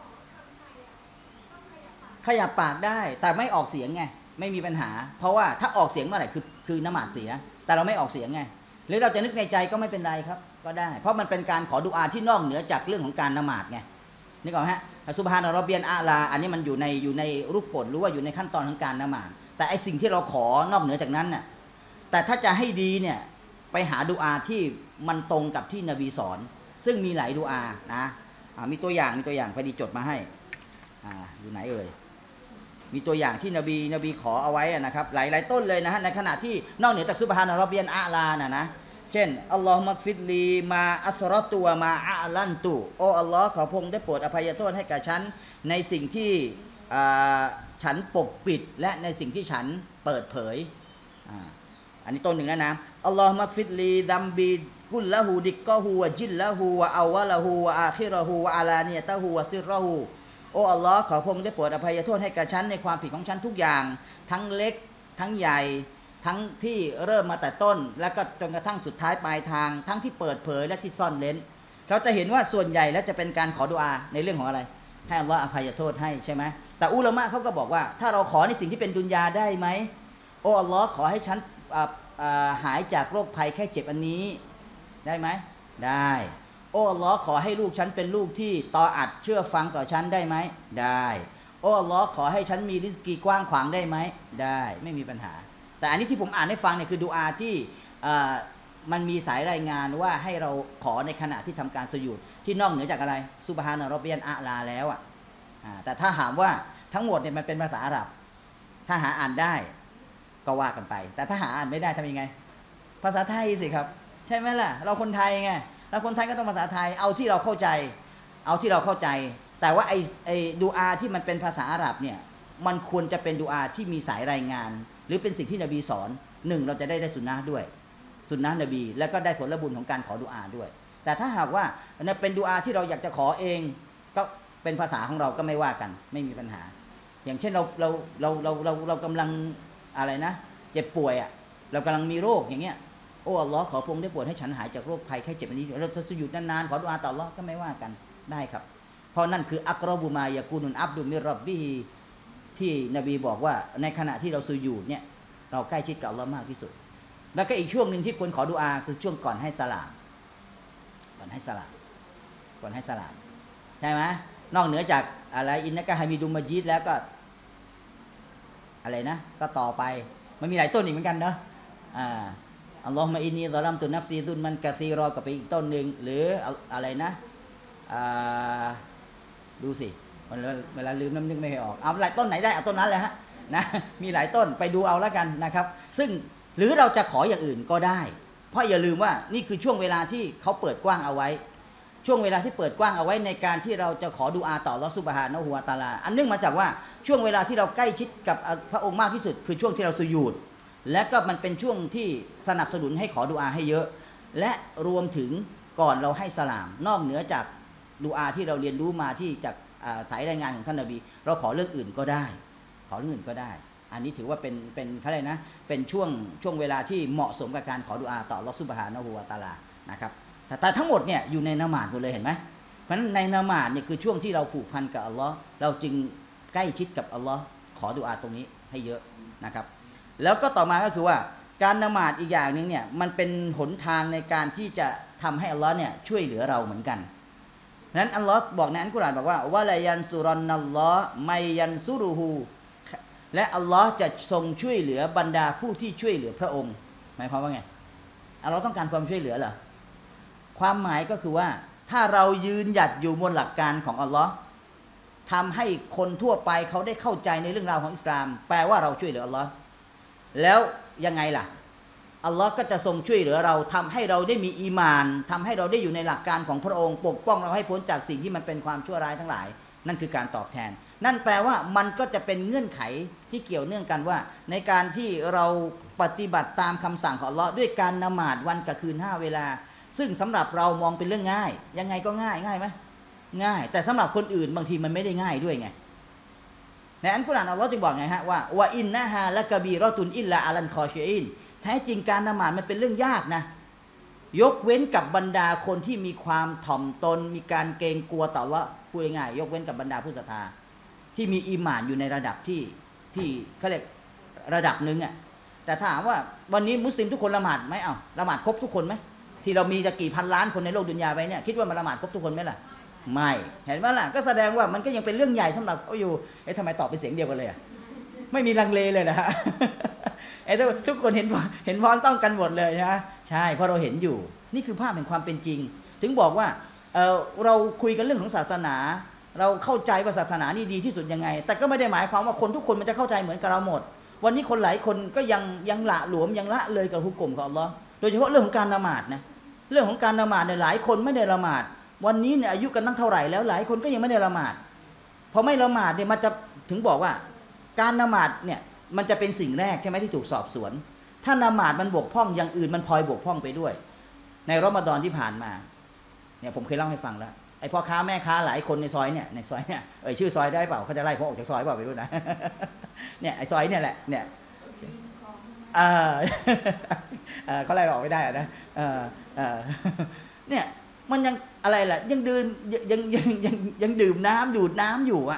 ขยับปากได้แต่ไม่ออกเสียงไงไม่มีปัญหาเพราะว่าถ้าออกเสียงเมื่อไหร่คือละหมาดเสียแต่เราไม่ออกเสียงไงหรือเราจะนึกในใจก็ไม่เป็นไรครับก็ได้เพราะมันเป็นการขอดุอาที่นอกเหนือจากเรื่องของการละหมาดไงนึกออกไหมฮะซุบฮานะร็อบบิยัลอาลาอันนี้มันอยู่ในรูปกฎหรือว่าอยู่ในขั้นตอนของการละหมาดแต่ไอสิ่งที่เราขอนอกเหนือจากนั้นน่ะแต่ถ้าจะให้ดีเนี่ยไปหาดุอาที่มันตรงกับที่นบีสอนซึ่งมีหลายดุอานะมีตัวอย่างพอดีจดมาให้อยู่ไหนเอ่ยมีตัวอย่างที่นบีขอเอาไว้นะครับหลายต้นเลยนะฮะในขณะที่นอกเหนือจากซุบฮานะร็อบบิยัลอาลานะเช่นอัลลอฮุมักฟิรลีมาอัสรอตุวะมาอาลันตุโอ้อัลลอฮ์ขอพระองค์ได้โปรดอภัยโทษให้กับฉันในสิ่งที่ฉันปกปิดและในสิ่งที่ฉันเปิดเผยอันนี้ต้นหนึ่งนะอัลลอฮุมักฟิรลีดัมบีกุลละหูดิกกะฮูวะจิลละหูวะอาวะละหูวะอาคิเราะฮูวะอาลานียะตะฮูวะซิรเราะฮูโอ้อัลลอฮ์ขอพระองค์ได้โปรดอภัยโทษให้กับฉันในความผิดของฉันทุกอย่างทั้งเล็กทั้งใหญ่ทั้งที่เริ่มมาแต่ต้นแล้วก็จนกระทั่งสุดท้ายปลายทางทั้งที่เปิดเผยและที่ซ่อนเร้นเราจะเห็นว่าส่วนใหญ่แล้วจะเป็นการขอดุอาในเรื่องของอะไรให้อัลลอฮ์อภัยโทษให้ใช่ไหมแต่อุลามะเขาก็บอกว่าถ้าเราขอในสิ่งที่เป็นดุนยาได้ไหมโอ้อัลลอฮ์ขอให้ฉันหายจากโรคภัยแค่เจ็บอันนี้ได้ไหมได้โอ้อัลลอฮ์ขอให้ลูกฉันเป็นลูกที่ตออัดเชื่อฟังต่อฉันได้ไหมได้โอ้อัลลอฮ์ขอให้ฉันมีริสกีกว้างขวางได้ไหมได้ไม่มีปัญหาแต่อันนี้ที่ผมอ่านให้ฟังเนี่ยคือดุอาที่มันมีสายรายงานว่าให้เราขอในขณะที่ทำการสุญูดที่นอกเหนือจากอะไรซุบฮานะร็อบบิยัลอาลาแล้วแต่ถ้าถามว่าทั้งหมดเนี่ยมันเป็นภาษาอาหรับถ้าหาอ่านได้ก็ว่ากันไปแต่ถ้าหาอ่านไม่ได้ทำยังไงภาษาไทยสิครับใช่ไหมล่ะเราคนไทยไงเราคนไทยก็ต้องภาษาไทยเอาที่เราเข้าใจแต่ว่าไอ้ดุอาที่มันเป็นภาษาอาหรับเนี่ยมันควรจะเป็นดุอาที่มีสายรายงานหรือเป็นสิ่งที่นบีสอน1เราจะได้สุนนะด้วยสุนนะนบีแล้วก็ได้ผลบุญของการขอดุอาด้วยแต่ถ้าหากว่าเป็นดุอาที่เราอยากจะขอเองก็เป็นภาษาของเราก็ไม่ว่ากันไม่มีปัญหาอย่างเช่นเรากำลังอะไรนะเจ็บป่วยเรากำลังมีโรคอย่างเงี้ยโอ้อัลลอฮ์ขอพระองค์ได้โปรดให้ฉันหายจากโรคภัยแค่เจ็บอันนี้เราจะสุญูดนานๆขอดุอาต่ออัลลอฮ์ก็ไม่ว่ากันได้ครับเพราะนั่นคืออักรอบุมายะกูนุนอับดุมิร็อบบิฮีที่นบีบอกว่าในขณะที่เราสุญูดเนี่ยเราใกล้ชิดกับอัลลอฮ์มากที่สุดแล้วก็อีกช่วงหนึ่งที่ควรขอดุอาคือช่วงก่อนให้สลามใช่ไหมนอกเหนือจากอะไรอินนะกะฮามิดุมมัจีดแล้วก็อะไรนะก็ต่อไปมันมีหลายต้นอีกเหมือนกันเนาะอัลลอฮุมะอินนีซอลัมตุนัฟซีซุลมันกะซีรอกับไปอีกต้นหนึ่งหรืออะไรนะดูสิเวลาลืมน้ำนึกไม่ออกเอาหลายต้นไหนได้เอาต้นนั้นเลยฮะนะมีหลายต้นไปดูเอาแล้วกันนะครับซึ่งหรือเราจะขออย่างอื่นก็ได้เพราะอย่าลืมว่านี่คือช่วงเวลาที่เขาเปิดกว้างเอาไว้ช่วงเวลาที่เปิดกว้างเอาไว้ในการที่เราจะขอดุอาต่ออัลเลาะห์ซุบฮานะฮูวะตะอาลาอันเนื่องมาจากว่าช่วงเวลาที่เราใกล้ชิดกับพระองค์มากที่สุดคือช่วงที่เราสุญูดและก็มันเป็นช่วงที่สนับสนุนให้ขอดุอาให้เยอะและรวมถึงก่อนเราให้สลามนอกเหนือจากดุอาที่เราเรียนรู้มาที่จากสายรายงานของท่านนบีเราขอเรื่องอื่นก็ได้ขอเรื่องอื่นก็ได้อันนี้ถือว่าเป็นอะไรนะเป็นช่วงเวลาที่เหมาะสมกับการขอดุอาต่ออัลเลาะห์ซุบฮานะฮูวะตะอาลานะครับแต่ทั้งหมดเนี่ยอยู่ในละหมาดหมดเลยเห็นไหมเพราะฉะนั้นในละหมาดเนี่ยคือช่วงที่เราผูกพันกับอัลเลาะห์เราจึงใกล้ชิดกับอัลเลาะห์ขอดุอาตรงนี้ให้เยอะนะครับแล้วก็ต่อมาก็คือว่าการละหมาดอีกอย่างนึงเนี่ยมันเป็นหนทางในการที่จะทำให้อัลเลาะห์เนี่ยช่วยเหลือเราเหมือนกันนั้นอัลเลาะห์บอกในอัลกุรอานบอกว่าวะลายันซุรอนนัลลอฮ์ไมยันซุรุฮูและอัลเลาะห์จะทรงช่วยเหลือบรรดาผู้ที่ช่วยเหลือพระองค์หมายความว่าไงอัลเลาะห์ต้องการความช่วยเหลือเหรอความหมายก็คือว่าถ้าเรายืนหยัดอยู่บนหลักการของอัลเลาะห์ทำให้คนทั่วไปเขาได้เข้าใจในเรื่องราวของอิสลามแปลว่าเราช่วยเหลืออัลเลาะห์แล้วยังไงล่ะอัลเลาะห์ก็จะทรงช่วยเหลือเราทำให้เราได้มีอีมานทำให้เราได้อยู่ในหลักการของพระองค์ปกป้องเราให้พ้นจากสิ่งที่มันเป็นความชั่วร้ายทั้งหลายนั่นคือการตอบแทนนั่นแปลว่ามันก็จะเป็นเงื่อนไขที่เกี่ยวเนื่องกันว่าในการที่เราปฏิบัติตามคำสั่งของอัลเลาะห์ด้วยการละหมาดวันกับคืน5 เวลาซึ่งสำหรับเรามองเป็นเรื่องง่ายยังไงก็ง่ายไหมง่ายแต่สำหรับคนอื่นบางทีมันไม่ได้ง่ายด้วยไงในอัลกุรอานอัลเลาะห์จึงบอกไงฮะว่าอินนะฮาละกะบีรอตุนอิลลาอัลันคอชีอินแท้จริงการละหมาดมันเป็นเรื่องยากนะยกเว้นกับบรรดาคนที่มีความถ่อมตนมีการเกรงกลัวต่ออัลเลาะห์พูดง่ายยกเว้นกับบรรดาผู้ศรัทธาที่มีอีหม่านอยู่ในระดับที่เขาเรียกระดับหนึ่งอ่ะแต่ถามว่าวันนี้มุสลิมทุกคนละหมาดไหมละหมาดครบทุกคนไหมที่เรามีจะกี่พันล้านคนในโลกดุนยาไปเนี่ยคิดว่ามันละหมาดครบทุกคนไหมล่ะไม่เห็นไหมล่ะก็แสดงว่ามันก็ยังเป็นเรื่องใหญ่สำหรับเขาอยู่ทำไมตอบเป็นเสียงเดียวกันเลยอ่ะไม่มีลังเลเลยนะฮะทุกคนเห็นพ้องต้องกันหมดเลยนะใช่เพราะเราเห็นอยู่นี่คือภาพแห่งความเป็นจริงถึงบอกว่าเราคุยกันเรื่องของศาสนาเราเข้าใจว่าศาสนานี่ดีที่สุดยังไงแต่ก็ไม่ได้หมายความว่าคนทุกคนมันจะเข้าใจเหมือนกับเราหมดวันนี้คนหลายคนก็ยังละหลวมยังละเลยกับฮุกมของอัลเลาะห์โดยเฉพาะเรื่องของการละหมาดนะเรื่องของการละหมาดเนี่ยหลายคนไม่ได้ละหมาดวันนี้เนี่ยอายุกันตั้งเท่าไหร่แล้วหลายคนก็ยังไม่ได้ละหมาดพอไม่ละหมาดเนี่ยมันจะถึงบอกว่าการละหมาดเนี่ยมันจะเป็นสิ่งแรกใช่ไหมที่ถูกสอบสวนถ้าละหมาดมันบกพร่องอย่างอื่นมันพลอยบกพร่องไปด้วยในรอมฎอนที่ผ่านมาเนี่ยผมเคยเล่าให้ฟังแล้วไอ้พ่อค้าแม่ค้าหลายคนในซอยเนี่ยชื่อซอยได้เปล่าเขาจะไล่พ่อออกจากซอยเปล่าไปรู้นะเนี่ยไอ้ซอยเนี่ยแหละเนี่ยเขาไล่ออกไม่ได้นะเนี่ยมันยังอะไรล่ะยังดื่มน้ำดูดน้ำอยู่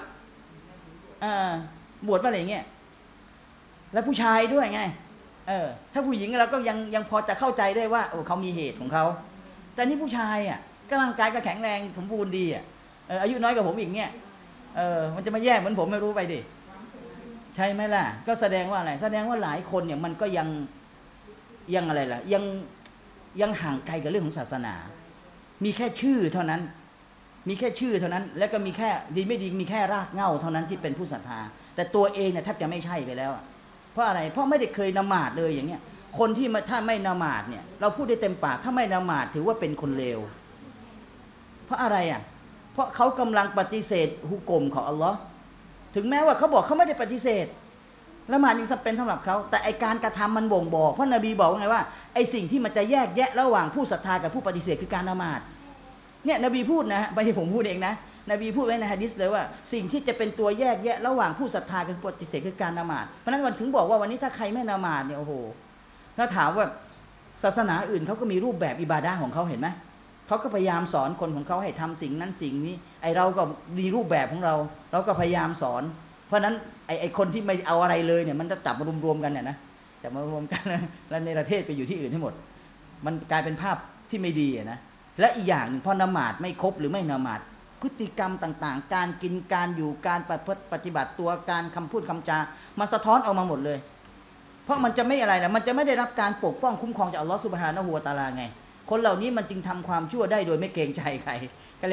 บวชมาอะไรเงี้ยแล้วผู้ชายด้วยไงถ้าผู้หญิงเราก็ยังพอจะเข้าใจได้ว่าเขามีเหตุของเขาแต่นี่ผู้ชายก็ร่างกายก็แข็งแรงสมบูรณ์ดีอายุน้อยกว่าผมอีกเนี่ยมันจะมาแย่เหมือนผมไม่รู้ไปดิใช่ไหมล่ะก็แสดงว่าอะไรแสดงว่าหลายคนเนี่ยมันก็ยังอะไรล่ะยังห่างไกลกับเรื่องของศาสนามีแค่ชื่อเท่านั้นแล้วก็มีแค่ดีไม่ดีมีแค่รากเหง้าเท่านั้นที่เป็นผู้ศรัทธาแต่ตัวเองเนี่ยแทบจะไม่ใช่ไปแล้วเพราะอะไรเพราะไม่ได้เคยละหมาดเลยอย่างเงี้ยคนที่ถ้าไม่ละหมาดเนี่ยเราพูดได้เต็มปากถ้าไม่ละหมาดถือว่าเป็นคนเลวเพราะอะไรเพราะเขากำลังปฏิเสธฮุกมของอัลเลาะห์ถึงแม้ว่าเขาบอกเขาไม่ได้ปฏิเสธละหมาดยังเป็นสำหรับเขาแต่ไอการกระทำมันบ่งบอกเพราะนบีบอกว่าไงว่าไอสิ่งที่มันจะแยกแยะระหว่างผู้ศรัทธากับผู้ปฏิเสธคือการละหมาดเนี่ยนบีพูดนะไม่ใช่ผมพูดเองนะนบีพูดไว้ในหะดีษเลยว่าสิ่งที่จะเป็นตัวแยกแยะระหว่างผู้ศรัทธากับผู้ปฏิเสธคือการละหมาดเพราะนั้นวันถึงบอกว่าวันนี้ถ้าใครไม่ละหมาดเนี่ยโอ้โหแล้วถามว่าศาสนาอื่นเขาก็มีรูปแบบอิบาดะห์ของเขาเห็นไหมเขาก็พยายามสอนคนของเขาให้ทำสิ่งนั้นสิ่งนี้ไอเราก็มีรูปแบบของเราก็พยายามสอนเพราะนั้นไอคนที่ไม่เอาอะไรเลยเนี่ยมันจะจับมารวมกันเนี่ยนะจับมารวมกันแล้วในประเทศไปอยู่ที่อื่นให้หมดมันกลายเป็นภาพที่ไม่ดีนะและอีกอย่างหนึ่งพอละหมาดไม่ครบหรือไม่ละหมาดพฤติกรรมต่างๆการกินการอยู่การปฏิบัติตัวการคำพูดคำจามันสะท้อนออกมาหมดเลยเพราะมันจะไม่อะไรนะมันจะไม่ได้รับการปกป้องคุ้มครองจากอัลเลาะห์ซุบฮานะฮูวะตะอาลาไงคนเหล่านี้มันจึงทำความชั่วได้โดยไม่เกรงใจใครก็เรียก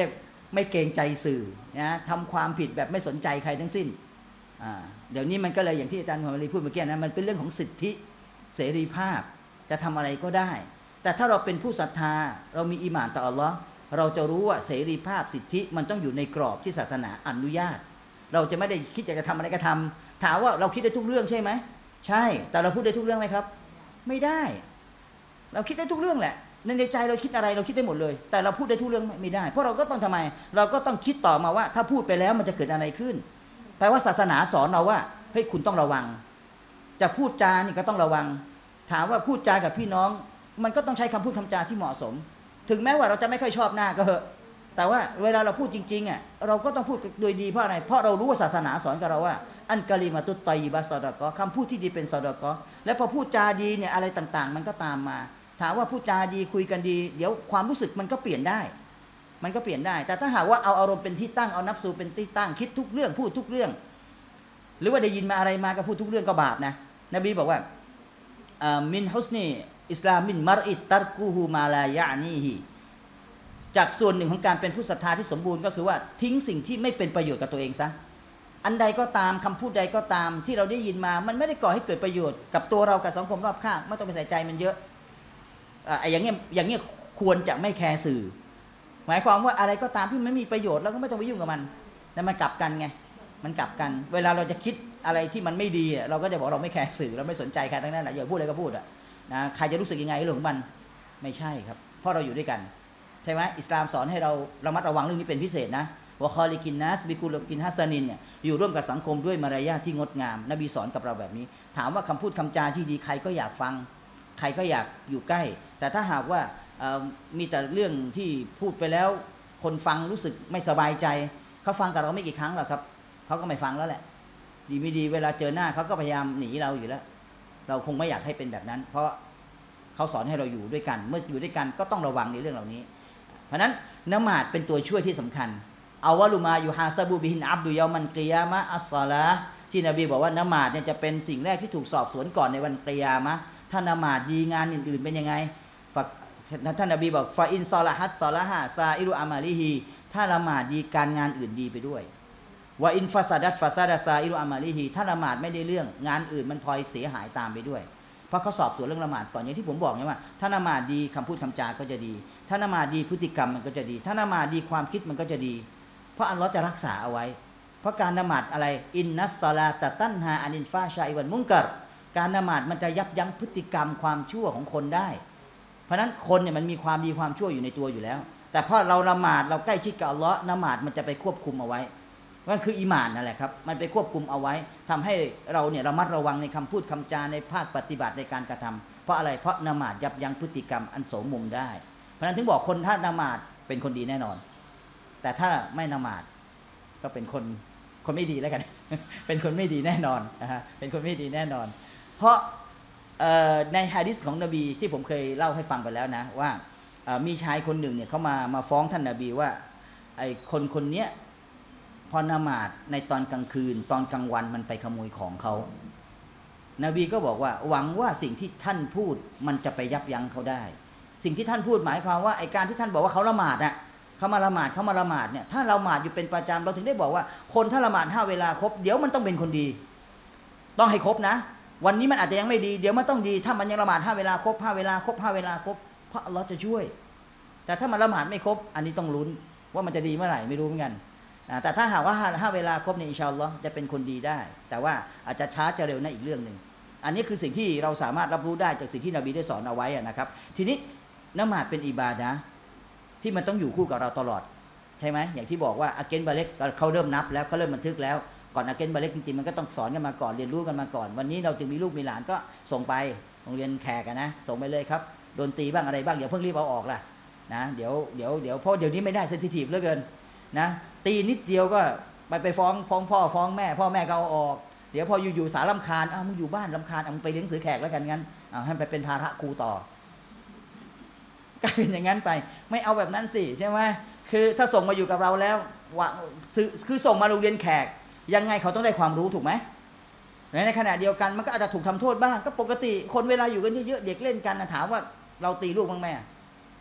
ไม่เกรงใจสื่อนะทำความผิดแบบไม่สนใจใครทั้งสิ้นเดี๋ยวนี้มันก็เลยอย่างที่อาจารย์มุฮัมมัดลีพูดเมื่อกี้นะมันเป็นเรื่องของสิทธิเสรีภาพจะทำอะไรก็ได้แต่ถ้าเราเป็นผู้ศรัทธาเรามีอีหม่านต่ออัลลอฮ์เราจะรู้ว่าเสรีภาพสิทธิมันต้องอยู่ในกรอบที่ศาสนาอนุญาตเราจะไม่ได้คิดจะทำอะไรก็ทำถามว่าเราคิดได้ทุกเรื่องใช่ไหมใช่แต่เราพูดได้ทุกเรื่องไหมครับไม่ได้เราคิดได้ทุกเรื่องแหละในใจเราคิดอะไรเราคิดได้หมดเลยแต่เราพูดได้ทุกเรื่องไม่ได้เพราะเราก็ต้องทำไมเราก็ต้องคิดต่อมาว่าถ้าพูดไปแล้วมันจะเกิดอะไรขึ้นแปลว่าศาสนาสอนเราว่าเฮ้ยคุณต้องระวังจะพูดจานี่ก็ต้องระวังถามว่าพูดจากับพี่น้องมันก็ต้องใช้คำพูดคำจาที่เหมาะสมถึงแม้ว่าเราจะไม่ค่อยชอบหน้าก็เหอะแต่ว่าเวลาเราพูดจริงๆเราก็ต้องพูดโดยดีเพราะอะไรเพราะเรารู้ว่าศาสนาสอนกับเราว่าอันกะลิมาตุตตอยยิบะซอดะกอคำพูดที่ดีเป็นซอดะกอและพอพูดจาดีเนี่ยอะไรต่างๆมันก็ตามมาถามว่าพูดจาดีคุยกันดีเดี๋ยวความรู้สึกมันก็เปลี่ยนได้แต่ถ้าหากว่าเอาอารมณ์เป็นที่ตั้งเอานับสูเป็นที่ตั้งคิดทุกเรื่องพูดทุกเรื่องหรือว่าได้ยินมาอะไรมาก็พูดทุกเรื่องก็บาปนะนบีบอกว่ามินฮุสนีอิสลามินมารอิตตัรกูฮูมาลายะนีฮีจากส่วนหนึ่งของการเป็นผู้ศรัทธาที่สมบูรณ์ก็คือว่าทิ้งสิ่งที่ไม่เป็นประโยชน์กับตัวเองซะอันใดก็ตามคำพูดใดก็ตามที่เราได้ยินมามันไม่ได้ก่อให้เกิดประโยชน์กับตัวเรากับสังคมรอบข้างไม่ต้องไปใส่ใจมันเยอะอย่างเงี้ยควรจะไม่แคร์สื่อหมายความว่าอะไรก็ตามที่ไม่มีประโยชน์เราก็ไม่ต้องไปยุ่งกับมันแต่มันกลับกันไงมันกลับกันเวลาเราจะคิดอะไรที่มันไม่ดีเราก็จะบอกเราไม่แคร์สื่อเราไม่สนใจใครทั้งนั้นอย่าพูดอะไรก็พูดนะใครจะรู้สึกยังไงเรื่องของมันไม่ใช่ครับเพราะเราอยู่ด้วยกันใช่ไหมอิสลามสอนให้เราระมัดระวังเรื่องนี้เป็นพิเศษนะวะคอลิกินนัสบิกุลกินฮัสซานินเนี่ยอยู่ร่วมกับสังคมด้วยมารยาทที่งดงามนบีสอนกับเราแบบนี้ถามว่าคำพูดคำจาที่ดีใครก็อยากฟังใครก็อยากอยู่ใกล้แต่ถ้าหากว่ามีแต่เรื่องที่พูดไปแล้วคนฟังรู้สึกไม่สบายใจเขาฟังกับเราไม่กี่ครั้งหรอกครับเขาก็ไม่ฟังแล้วแหละดีไม่ดีเวลาเจอหน้าเขาก็พยายามหนีเราอยู่แล้วเราคงไม่อยากให้เป็นแบบนั้นเพราะเขาสอนให้เราอยู่ด้วยกันเมื่ออยู่ด้วยกันก็ต้องระวังในเรื่องเหล่านี้เพราะนั้นละหมาดเป็นตัวช่วยที่สำคัญเอาวะลุมายูฮาซาบูบิฮินอับดุยามันกิยามะอัสซาลาที่นบีบอกว่าละหมาดเนี่ยจะเป็นสิ่งแรกที่ถูกสอบสวนก่อนในวันกิยามะถ้าละหมาดดีงานอื่นๆเป็นยังไงท่านนบีบอกฟาอินซอลาฮัตซอลาฮะซาอิรุอามาลิฮีถ้าละหมาดดีการงานอื่นดีไปด้วยว่าอินฟาซาดัตฟาซาดาซาอิรุอามาลิฮีถ้าละหมาดไม่ได้เรื่องงานอื่นมันพลอยเสียหายตามไปด้วยเพราะเขาสอบสวนเรื่องละหมาดก่อนอย่างที่ผมบอกไงว่าถ้าละหมาดดีคำพูดคำจาก็จะดีถ้าละหมาดดีพฤติกรรมมันก็จะดีถ้าละหมาดดีความคิดมันก็จะดีเพราะอัลเลาะห์จะรักษาเอาไว้เพราะการละหมาดอะไรอินนัสซอลาตะตันฮาอานินฟาชาอิวันมุนกัรการละหมาดมันจะยับยั้งพฤติกรรมความชั่วของคนได้เพราะฉะนั้นคนเนี่ยมันมีความดีความชั่วอยู่ในตัวอยู่แล้วแต่พอเราละหมาดเราใกล้ชิดกับอัลเลาะห์ละหมาดมันจะไปควบคุมเอาไว้ก็คืออีหม่านนั่นแหละครับมันไปควบคุมเอาไว้ทำให้เราเนี่ยระมัดระวังในคำพูดคำจาในภาคปฏิบัติในการกระทำเพราะอะไรเพราะละหมาดยับยั้งพฤติกรรมอันโสมมุมได้เพราะฉะนั้นถึงบอกคนถ้าละหมาดเป็นคนดีแน่นอนแต่ถ้าไม่ละหมาดก็เป็นคนไม่ดีแล้วกัน เป็นคนไม่ดีแน่นอนนะฮะเป็นคนไม่ดีแน่นอนเพราะในหะดีษของนบีที่ผมเคยเล่าให้ฟังไปแล้วนะว่ามีชายคนหนึ่งเนี่ยเขามาฟ้องท่านนบีว่าไอ้คนเนี้ยพอละหมาดในตอนกลางคืนตอนกลางวันมันไปขโมยของเขานบีก็บอกว่าหวังว่าสิ่งที่ท่านพูดมันจะไปยับยั้งเขาได้สิ่งที่ท่านพูดหมายความว่าไอ้การที่ท่านบอกว่าเขาละหมาดน่ะเขามาละหมาดเนี่ยถ้าเราละหมาดอยู่เป็นประจำเราถึงได้บอกว่าคนถ้าละหมาด5เวลาครบเดี๋ยวมันต้องเป็นคนดีต้องให้ครบนะวันนี้มันอาจจะยังไม่ดีเดี๋ยวมันต้องดีถ้ามันยังละหมาด5เวลาครบ5เวลาครบ5เวลาครบเพราะอัลเลาะห์จะช่วยแต่ถ้ามันละหมาดไม่ครบอันนี้ต้องลุ้นว่ามันจะดีเมื่อไหร่ไม่รู้เหมือนกันแต่ถ้าหากว่า5เวลาครบเนี่ยอินชาอัลลอฮ์จะเป็นคนดีได้แต่ว่าอาจจะช้าจะเร็วนั่นอีกเรื่องนึงอันนี้คือสิ่งที่เราสามารถรับรู้ได้จากสิ่งที่นบีได้สอนเอาไว้นะครับทีนี้ละหมาดเป็นอิบาดะห์ที่มันต้องอยู่คู่กับเราตลอดใช่ไหมอย่างที่บอกว่าอาเกนบาเล็กเขาเริ่มนับแล้วเขาเริ่มบันทึกแล้วก่อนอาเกนบาเล็กจริงๆมันก็ต้องสอนกันมาก่อนเรียนรู้กันมาก่อนวันนี้เราจึงมีลูกมีหลานก็ส่งไปโรงเรียนแขกนะส่งไปเลยครับโดนตีบ้างอะไรบ้างอย่าเพิ่งรีบเอาออกล่ะนะเดี๋ยวเพราะเดี๋ยวนี้ไม่ได้เซนซิทีฟเหลือเกินนะตีนิดเดียวก็ไปฟ้องพ่อฟ้องแม่พ่อแม่ก็เอาออกเดี๋ยวพออยู่สารำคาญมึงอยู่บ้านรำคาญมึงไปเลี้ยงเสือแขกแล้วกันงั้นให้ไปเป็นภาระครูต่อกลายเป็นอย่างนั้นไปไม่เอาแบบนั้นสิใช่ไหมคือถ้าส่งมาอยู่กับเราแล้วคือส่งมาโรงเรียนแขกยังไงเขาต้องได้ความรู้ถูกไหมในขณะเดียวกันมันก็อาจจะถูกทำโทษบ้างก็ปกติคนเวลาอยู่กันเยอะๆเด็กเล่นกันถามว่าเราตีลูกบ้างไหม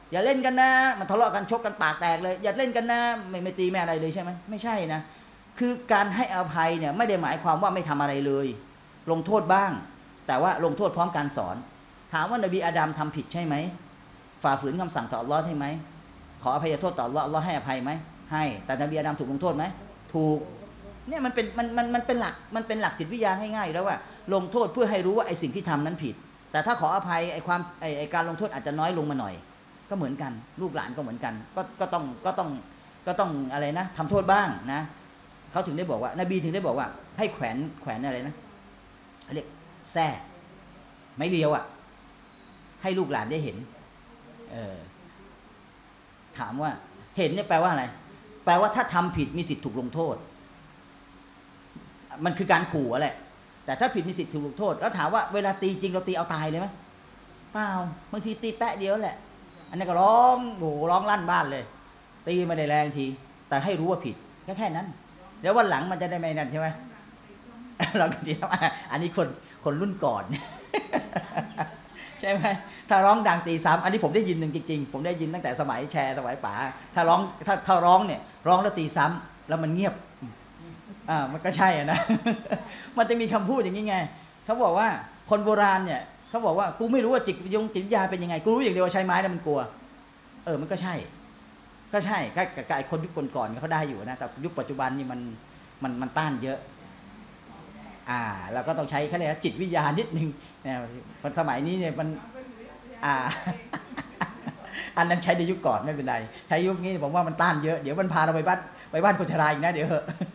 อย่าเล่นกันนะมันทะเลาะกันชกกันปากแตกเลยอย่าเล่นกันนะไม่ตีไม่อะไรเลยใช่ไหมไม่ใช่นะคือการให้อภัยเนี่ยไม่ได้หมายความว่าไม่ทำอะไรเลยลงโทษบ้างแต่ว่าลงโทษพร้อมการสอนถามว่านบีอาดัมทำผิดใช่ไหมฝ่าฝืนคำสั่งต่ออัลลอฮ์ใช่ไหมขออภัยโทษต่ออัลลอฮ์อัลลอฮ์ให้อภัยไหมให้แต่นบีอาดัมถูกลงโทษไหมถูกเนี่ยมันเป็นหลักจิตวิทยาง่ายๆแล้วว่าลงโทษเพื่อให้รู้ว่าไอ้สิ่งที่ทำนั้นผิดแต่ถ้าขออภัยไอ้การลงโทษอาจจะน้อยลงมาหน่อยก็เหมือนกันลูกหลานก็เหมือนกันก็ต้องอะไรนะทำโทษบ้างนะเขาถึงได้บอกว่านบีถึงได้บอกว่าให้แขวนอะไรนะเขาเรียกแส้ไม้เรียวอ่ะให้ลูกหลานได้เห็นถามว่าเห็นเนี่ยแปลว่าอะไรแปลว่าถ้าทำผิดมีสิทธิ์ถูกลงโทษมันคือการขู่แหละแต่ถ้าผิดมีสิทธิ์ถูกลงโทษแล้วถามว่าเวลาตีจริงเราตีเอาตายเลยไหมเปล่าบางทีตีแปะเดียวแหละอันนี้ก็ร้องโหร้องลั่นบ้านเลยตีไม่ได้แรงทีแต่ให้รู้ว่าผิดแค่นั้นเดี๋ยววันหลังมันจะได้ไม่นั่นใช่ไหมเราตีทำไมอันนี้คนรุ่นก่อนใช่ไหมถ้าร้องดังตีซ้ำอันนี้ผมได้ยินหนึ่งจริงๆผมได้ยินตั้งแต่สมัยแชร์สมัยป๋าถ้าร้องเนี่ยร้องแล้วตีซ้ำแล้วมันเงียบมันก็ใช่นะมันจะมีคำพูดอย่างนี้ไงเขาบอกว่าคนโบราณเนี่ยเขาบอกว่ากูไม่รู้ว่าจิตวิทยาเป็นยังไงกูรู้อย่างเดียวว่าใช้ไม้แล้วมันกลัวมันก็ใช่ก็ไอ้คนยุคก่อนๆเขาได้อยู่นะแต่ยุคปัจจุบันนี่มันต้านเยอะเราก็ต้องใช้เขาเรียกจิตวิทยานิดนึงคนสมัยนี้เนี่ยมันอันนั้นใช้ในยุคก่อนไม่เป็นไรใช้ยุคนี้ผมว่ามันต้านเยอะเดี๋ยวมันพาเราไปบ้านคนชราอีกนะเดี๋ยว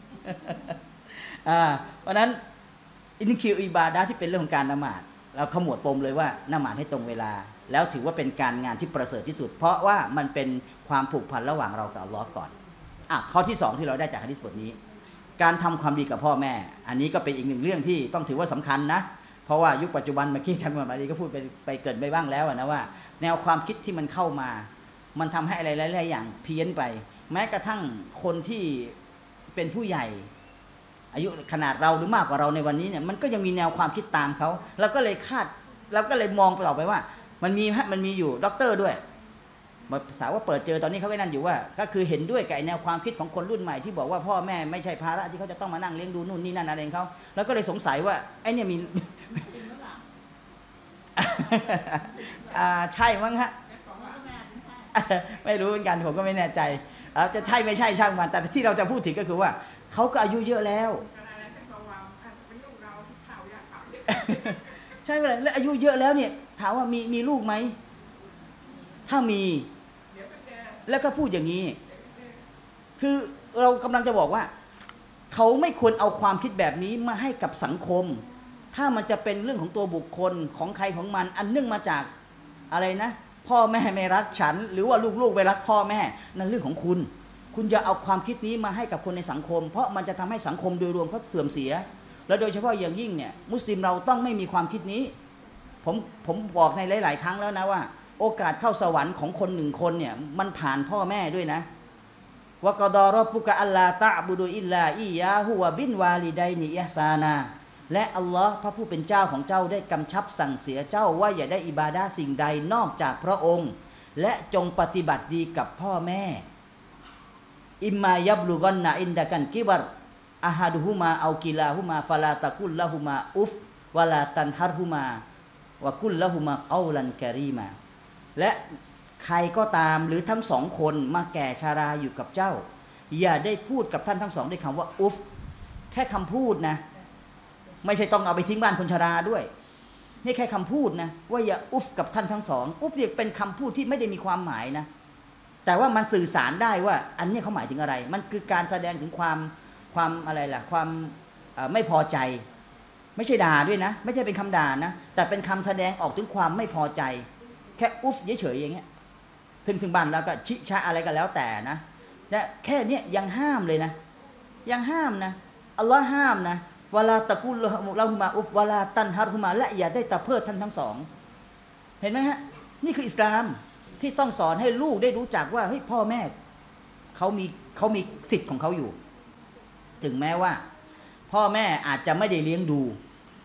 เพราะนั้นอินคิวอิบาดะห์ที่เป็นเรื่องของการละหมาดเราขมวดปมเลยว่าละหมาดให้ตรงเวลาแล้วถือว่าเป็นการงานที่ประเสริฐที่สุดเพราะว่ามันเป็นความผูกพันระหว่างเรากับอัลลอฮ์ก่อนข้อที่2ที่เราได้จากหะดีษบทนี้การทำความดีกับพ่อแม่อันนี้ก็เป็นอีกหนึ่งเรื่องที่ต้องถือว่าสำคัญนะเพราะว่ายุคปัจจุบันเมื่อกี้ท่านมุฮัมมัดอาลีก็พูดไปเกิดไปบ้างแล้วนะว่าแนวความคิดที่มันเข้ามามันทำให้อะไรหลายๆอย่างเพี้ยนไปแม้กระทั่งคนที่เป็นผู้ใหญ่อายุขนาดเราหรือมากกว่าเราในวันนี้เนี่ยมันก็ยังมีแนวความคิดตามเขาเราก็เลยมองต่อไปว่ามันมีอยู่ด็อกเตอร์ด้วยสาวว่าเปิดเจอตอนนี้เขาก็นั่นอยู่ว่าก็คือเห็นด้วยกับแนวความคิดของคนรุ่นใหม่ที่บอกว่าพ่อแม่ไม่ใช่ภาระที่เขาจะต้องมานั่งเลี้ยงดูนู่นนี่นั่นอะไรของเขาแล้วก็เลยสงสัยว่าไอ้เนี่ยมีใช่มั้งฮะไม่รู้เหมือนกันผมก็ไม่แน่ใจจะใช่ไม่ใช่ช่างมันแต่ที่เราจะพูดถึงก็คือว่าเขาก็อายุเยอะแล้วใช่ไหมแล้วอายุเยอะแล้วเนี่ยถามว่ามีลูกไหมถ้ามีแล้วก็พูดอย่างนี้คือเรากำลังจะบอกว่าเขาไม่ควรเอาความคิดแบบนี้มาให้กับสังคมถ้ามันจะเป็นเรื่องของตัวบุคคลของใครของมันอันเนื่องมาจากอะไรนะพ่อแม่ไม่รักฉันหรือว่าลูกๆไปรักพ่อแม่นั่นเรื่องของคุณจะเอาความคิดนี้มาให้กับคนในสังคมเพราะมันจะทำให้สังคมโดยรวมเขาเสื่อมเสียและโดยเฉพาะอย่างยิ่งเนี่ยมุสลิมเราต้องไม่มีความคิดนี้ผมบอกในหลายๆครั้งแล้วนะว่าโอกาสเข้าสวรรค์ของคน1คนเนี่ยมันผ่านพ่อแม่ด้วยนะวะกอฎอร็อบบุกะอัลลาตะอ์บุดุอิลลาอิยาฮุวะบินวาลิดัยนิอิห์ซานาและอัลลอฮ์พระผู้เป็นเจ้าของเจ้าได้กำชับสั่งเสียเจ้าว่าอย่าได้อิบาดะห์สิ่งใดนอกจากพระองค์และจงปฏิบัติดีกับพ่อแม่อิมมายับลุกอนนะอินดะกันกิบัรอะฮัดุฮุมาเอากิลาฮุมาฟะลาตะกุลละฮุมาอุฟวะลาตันฮัรฮุมาวะกุลละฮุมากอลันกะรีมาและใครก็ตามหรือทั้ง2คนมาแก่ชาราอยู่กับเจ้าอย่าได้พูดกับท่านทั้ง2ด้วยคำว่าอุฟแค่คำพูดนะไม่ใช่ต้องเอาไปทิ้งบ้านคนชาราด้วยนี่แค่คำพูดนะว่าอย่าอุฟกับท่านทั้ง2อุฟเนี่ยเป็นคำพูดที่ไม่ได้มีความหมายนะแต่ว่ามันสื่อสารได้ว่าอันนี้เขาหมายถึงอะไรมันคือการแสดงถึงความอะไรล่ะความไม่พอใจไม่ใช่ด่าด้วยนะไม่ใช่เป็นคำด่านะแต่เป็นคำแสดงออกถึงความไม่พอใจแค่อุฟเฉยๆอย่างเงี้ยถึงบ้านแล้วก็ชิชะอะไรก็แล้วแต่นะและแค่นี้ยังห้ามเลยนะยังห้ามนะอัลลอฮ์ห้ามนะวะลาตะกุลละฮุมาอุฟวะลาตันฮัรฮุมาและอย่าได้ตะเพิดท่านทั้ง2เห็นไหมฮะนี่คืออิสลามที่ต้องสอนให้ลูกได้รู้จักว่าเฮ้ยพ่อแม่เขามีสิทธิ์ของเขาอยู่ถึงแม้ว่าพ่อแม่อาจจะไม่ได้เลี้ยงดู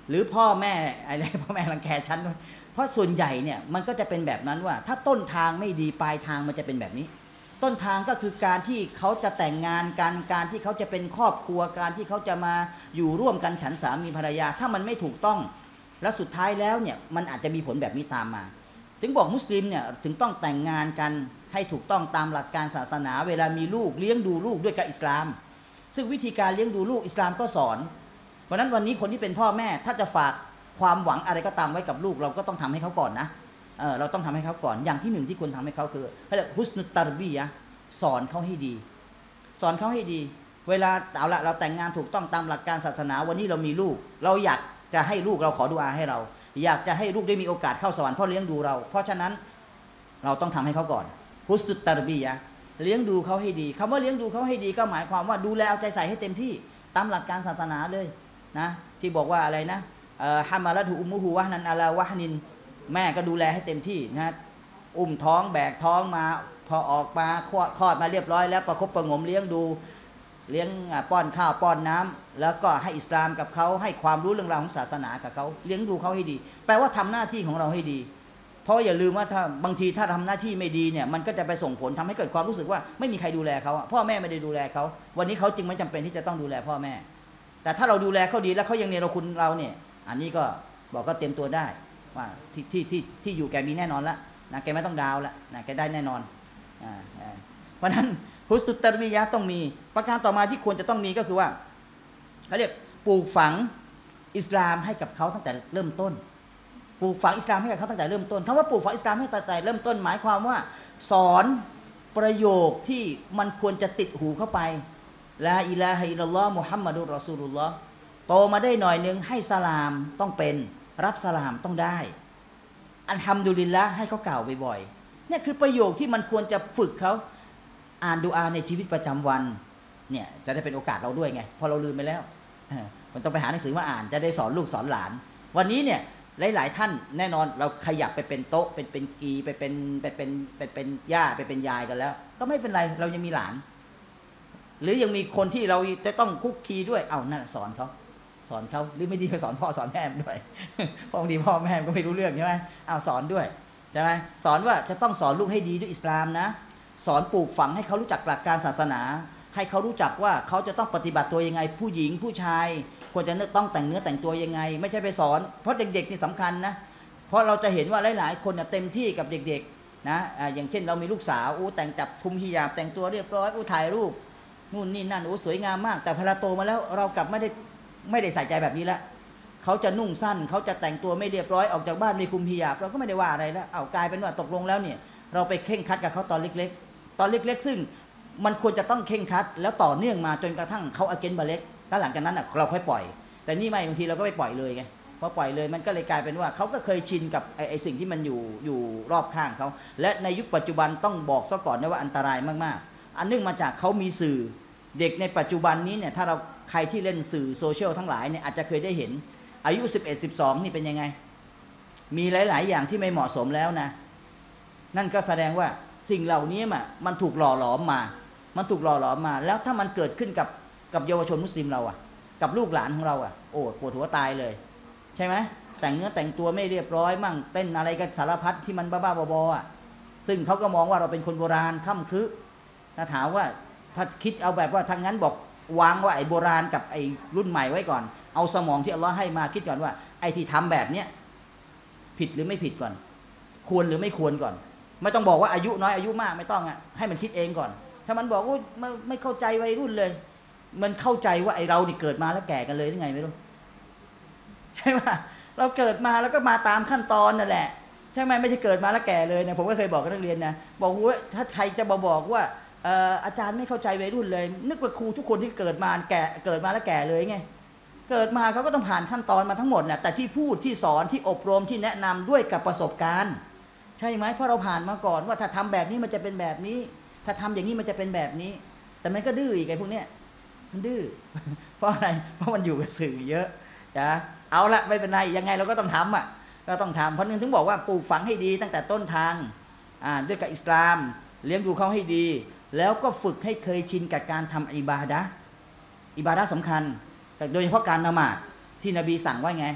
หรือพ่อแม่อะไรพ่อแม่รังแกฉันเพราะส่วนใหญ่เนี่ยมันก็จะเป็นแบบนั้นว่าถ้าต้นทางไม่ดีปลายทางมันจะเป็นแบบนี้ต้นทางก็คือการที่เขาจะแต่งงานกันการที่เขาจะเป็นครอบครัวการที่เขาจะมาอยู่ร่วมกันฉันสามีภรรยาถ้ามันไม่ถูกต้องแล้วสุดท้ายแล้วเนี่ยมันอาจจะมีผลแบบนี้ตามมาถึงบอกมุสลิมเนี่ยถึงต้องแต่งงานกันให้ถูกต้องตามหลักการศาสนาเวลามีลูกเลี้ยงดูลูกด้วยกับอิสลามซึ่งวิธีการเลี้ยงดูลูกอิสลามก็สอนเพราะนั้นวันนี้คนที่เป็นพ่อแม่ถ้าจะฝากความหวังอะไรก็ตามไว้กับลูกเราก็ต้องทำให้เขาก่อนนะเราต้องทำให้เขาก่อนอย่างที่หนึ่งที่ควรทำให้เขาคือเขาเรียกฮุสนุตตารบียะสอนเขาให้ดีสอนเขาให้ดีเวลาเอาละเราแต่งงานถูกต้องตามหลักการศาสนาวันนี้เรามีลูกเราอยากจะให้ลูกเราขอดุอาให้เราอยากจะให้ลูกได้มีโอกาสเข้าสวรรค์เพราะเลี้ยงดูเราเพราะฉะนั้นเราต้องทำให้เขาก่อนฮุสนุตตารบียะเลี้ยงดูเขาให้ดีคำว่าเลี้ยงดูเขาให้ดีก็หมายความว่าดูแลเอาใจใส่ให้เต็มที่ตามหลักการศาสนาเลยนะที่บอกว่าอะไรนะฮามาละถูอุมมุฮูวะนันอาลาวะฮนินแม่ก็ดูแลให้เต็มที่นะอุ้มท้องแบกท้องมาพอออกมาคลอดมาเรียบร้อยแล้วประคบประงมเลี้ยงดูเลี้ยงป้อนข้าวป้อนน้ำแล้วก็ให้อิสลามกับเขาให้ความรู้เรื่องราวของศาสนากับเขาเลี้ยงดูเขาให้ดีแปลว่าทำหน้าที่ของเราให้ดีเพราะอย่าลืมว่าถ้าบางทีถ้าทำหน้าที่ไม่ดีเนี่ยมันก็จะไปส่งผลทำให้เกิดความรู้สึกว่าไม่มีใครดูแลเขาพ่อแม่ไม่ได้ดูแลเขาวันนี้เขาจึงไม่จำเป็นที่จะต้องดูแลพ่อแม่แต่ถ้าเราดูแลเขาดีแล้วเขายังเนรคุณเราเนี่ยอันนี้ก็บอกก็เตรียมตัวได้ว่าที่อยู่แกมีแน่นอนละนะแกไม่ต้องดาวละนะแกได้แน่นอนเพราะนั้นฮุสนุตตารบียะต้องมีประการต่อมาที่ควรจะต้องมีก็คือว่าเขาเรียกปลูกฝังอิสลามให้กับเขาตั้งแต่เริ่มต้นปลูกฝังอิสลามให้กับเขาตั้งแต่เริ่มต้นคำว่าปลูกฝังอิสลามให้ตั้งแต่เริ่มต้นหมายความว่าสอนประโยคที่มันควรจะติดหูเข้าไปลาอิลาฮะอิลลัลลอฮ์มุฮัมมัดุรรอซูลุลลอฮ์โตมาได้หน่อยนึงให้สลามต้องเป็นรับสลามต้องได้อัลฮัมดุลิลละห์ให้เขากล่าวบ่อยๆเนี่ยคือประโยคที่มันควรจะฝึกเขาอ่านดุอาในชีวิตประจำวันเนี่ยจะได้เป็นโอกาสเราด้วยไงพอเราลืมไปแล้วมันต้องไปหาหนังสือมาอ่านจะได้สอนลูกสอนหลานวันนี้เนี่ยหลายๆท่านแน่นอนเราขยับไปเป็นโต๊ะเป็นกีไปเป็นย่าไปเป็นยายกันแล้วก็ไม่เป็นไรเรายังมีหลานหรือยังมีคนที่เราจะต้องคุกคีด้วยเอานั่นสอนเขาหรือไม่ดีก็สอนพ่อสอนแม่ด้วยเพราะบางทีพ่อแม่ก็ไม่รู้เรื่องใช่ไหมเอาสอนด้วยใช่ไหมสอนว่าจะต้องสอนลูกให้ดีด้วยอิสลามนะสอนปลูกฝังให้เขารู้จักหลักการศาสนาให้เขารู้จักว่าเขาจะต้องปฏิบัติตัวยังไงผู้หญิงผู้ชายควรจะต้องแต่งเนื้อแต่งตัวยังไงไม่ใช่ไปสอนเพราะเด็กๆนี่สำคัญนะเพราะเราจะเห็นว่าหลายๆคนเต็มที่กับเด็กๆนะอย่างเช่นเรามีลูกสาวแต่งจับคุมฮิญาบแต่งตัวเรียบร้อยถ่ายรูปนู่นนี่นั่นสวยงามมากแต่พอเราโตมาแล้วเรากลับไม่ได้ใส่ใจแบบนี้ละเขาจะนุ่งสั้นเขาจะแต่งตัวไม่เรียบร้อยออกจากบ้านไม่คุมฮิญาบเราก็ไม่ได้ว่าอะไรแล้วกลายเป็นว่าตกลงแล้วเนี่ยเราไปเข่งคัดกับเขาตอนเล็กๆซึ่งมันควรจะต้องเข่งคัดแล้วต่อเนื่องมาจนกระทั่งเขาอาเกนบาเล็กถ้าหลังจากนั้นเราค่อยปล่อยแต่นี่ไม่บางทีเราก็ไม่ปล่อยเลยไงพอปล่อยเลยมันก็เลยกลายเป็นว่าเขาก็เคยชินกับไอ้สิ่งที่มันอยู่รอบข้างเขาและในยุคปัจจุบันต้องบอกซะก่อนนะว่าอันตรายมากๆอันเนื่องมาจากเขามีสื่อเด็กในปัจจุบันนี้เนี่ยถ้าเราใครที่เล่นสื่อโซเชียลทั้งหลายเนี่ยอาจจะเคยได้เห็นอายุ11-12นี่เป็นยังไงมีหลายๆอย่างที่ไม่เหมาะสมแล้วนะนั่นก็แสดงว่าสิ่งเหล่านี้มันถูกหล่อหลอมมาแล้วถ้ามันเกิดขึ้นกับเยาวชนมุสลิมเรากับลูกหลานของเราโอ้ปวดหัวตายเลยใช่ไหมแต่งเนื้อแต่งตัวไม่เรียบร้อยมั่งเต้นอะไรกันสารพัดที่มันบ้าๆบอๆซึ่งเขาก็มองว่าเราเป็นคนโบราณค่ำครึถ้าถามว่าถ้าคิดเอาแบบว่าทางนั้นบอกวางว่าไอ้โบราณกับไอ้รุ่นใหม่ไว้ก่อนเอาสมองที่อัลลอฮ์ให้มาคิดก่อนว่าไอ้ที่ทำแบบเนี้ยผิดหรือไม่ผิดก่อนควรหรือไม่ควรก่อนไม่ต้องบอกว่าอายุน้อยอายุมากไม่ต้องให้มันคิดเองก่อนถ้ามันบอกว่าไม่เข้าใจวัยรุ่นเลยมันเข้าใจว่าไอ้เรานี่เกิดมาแล้วแก่กันเลยยังไงไม่รู้ใช่ไหมเราเกิดมาแล้วก็มาตามขั้นตอนนั่นแหละใช่ไหมไม่ใช่เกิดมาแล้วแก่เลยนะผมก็เคยบอกกับนักเรียนนะบอกว่าถ้าใครจะบอกว่าอาจารย์ไม่เข้าใจวัยรุ่นเลยนึกว่าครูทุกคนที่เกิดมาแล้วแก่เลยไงเกิดมาเขาก็ต้องผ่านขั้นตอนมาทั้งหมดนะแต่ที่พูดที่สอนที่อบรมที่แนะนำด้วยกับประสบการณ์ใช่ไหมเพราะเราผ่านมาก่อนว่าถ้าทำแบบนี้มันจะเป็นแบบนี้ถ้าทำอย่างนี้มันจะเป็นแบบนี้แต่มันก็ดื้ออีกไอ้พวกเนี้ยมันดื้อเพราะอะไรเพราะมันอยู่กับสื่อเยอะนะเอาละไม่เป็นไรยังไงเราก็ต้องทำก็ต้องทำเพราะนึงถึงบอกว่าปลูกฝังให้ดีตั้งแต่ต้นทางด้วยกับอิสลามเลี้ยงดูเขาให้ดีแล้วก็ฝึกให้เคยชินกับการทำอิบาดะห์สำคัญแต่โดยเฉพาะการละหมาดที่นบีสั่งว่าไง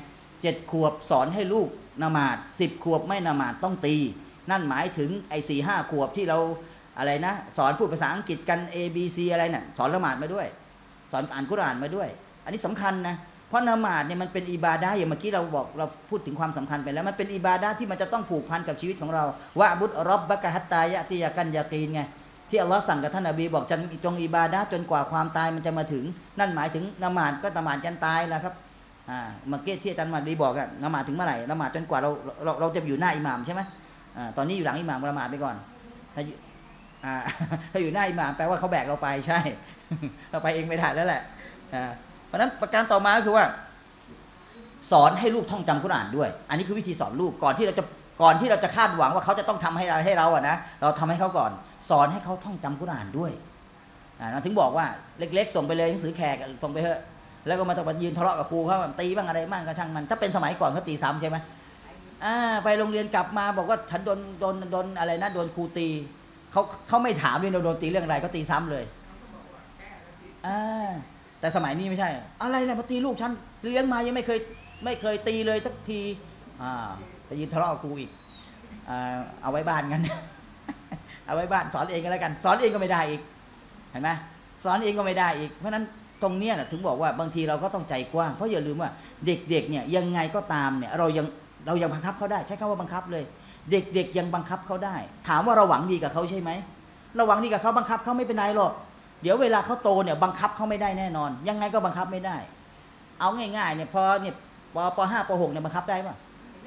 7 ขวบสอนให้ลูกละหมาด10 ขวบไม่ละหมาดต้องตี นั่นหมายถึงไอ้4-5 ขวบที่เราอะไรนะสอนพูดภาษาอังกฤษกัน A B C อะไรน่ะสอนละหมาดมาด้วยสอนอ่านกุรอานมาด้วยอันนี้สำคัญนะเพราะละหมาดเนี่ยมันเป็นอิบาดะห์อย่างเมื่อกี้เราบอกเราพูดถึงความสำคัญไปแล้วมันเป็นอิบาดะห์ที่มันจะต้องผูกพันกับชีวิตของเราวะบุดร็อบบะกะฮัตตายะติยะกันยากีนไงที่อัลลอฮ์สั่งกับท่านนบีบอกจงอิบาดะห์จนกว่าความตายมันจะมาถึงนั่นหมายถึงละหมาดก็ละหมาดจนตายแล้วครับเมื่อกี้ที่อาจารย์มาดีบอกอะละหมาดถึงเมื่อไหร่ละหมาดจนกว่าเราจะอยู่หน้าอิหม่ามใช่ไหมตอนนี้อยู่หลังอิหม่ามละหมาดไปก่อนถ้าอยู่หน้าอิหม่ามแปลว่าเขาแบกเราไปใช่ เราไปเองไม่ได้แล้วแหละเพราะนั้นประการต่อมาก็คือว่าสอนให้ลูกท่องจำกุรอานด้วยอันนี้คือวิธีสอนลูกก่อนที่เราจะคาดหวังว่าเขาจะต้องทำให้เราอะนะเราทำให้เขาก่อนสอนให้เขาท่องจำกุรอานด้วยเราถึงบอกว่าเล็กๆส่งไปเลยหนังสือแขกส่งไปเถอะแล้วก็มาต้องมายืนทะเลาะกับครูเขาตีบ้างอะไรบ้างก็ช่างมันถ้าเป็นสมัยก่อนเขาตีซ้ำใช่ไหมไปโรงเรียนกลับมาบอกว่าฉันโดนอะไรนะโดนครูตีเขาไม่ถามเลยโดนตีเรื่องอะไรก็ตีซ้ำเลยแต่สมัยนี้ไม่ใช่อะไรนะมาตีลูกฉันเลี้ยงมายังไม่เคยตีเลยสักทีไปยืนทะเลาะกับครูอีกเอาไว้บ้านกัน เอาไว้บ้านสอนเองก็แล้วกันสอนเองก็ไม่ได้อีกเห็นไหมสอนเองก็ไม่ได้อีกเพราะนั้นตรงเนี้ยถึงบอกว่าบางทีเราก็ต้องใจกว้างเพราะอย่าลืมว่าเด็กๆเนี่ยยังไงก็ตามเนี่ยเรายังบังคับเขาได้ใช้คำว่าบังคับเลยเด็กๆยังบังคับเขาได้ถามว่าเราหวังดีกับเขาใช่ไหมเราหวังดีกับเขาบังคับเขาไม่เป็นไรหรอกเดี๋ยวเวลาเขาโตเนี่ยบังคับเขาไม่ได้แน่นอนยังไงก็บังคับไม่ได้เอาง่ายๆเนี่ยพอเนี่ยป.5 ป.6 เนี่ยบังคับได้ป่ะ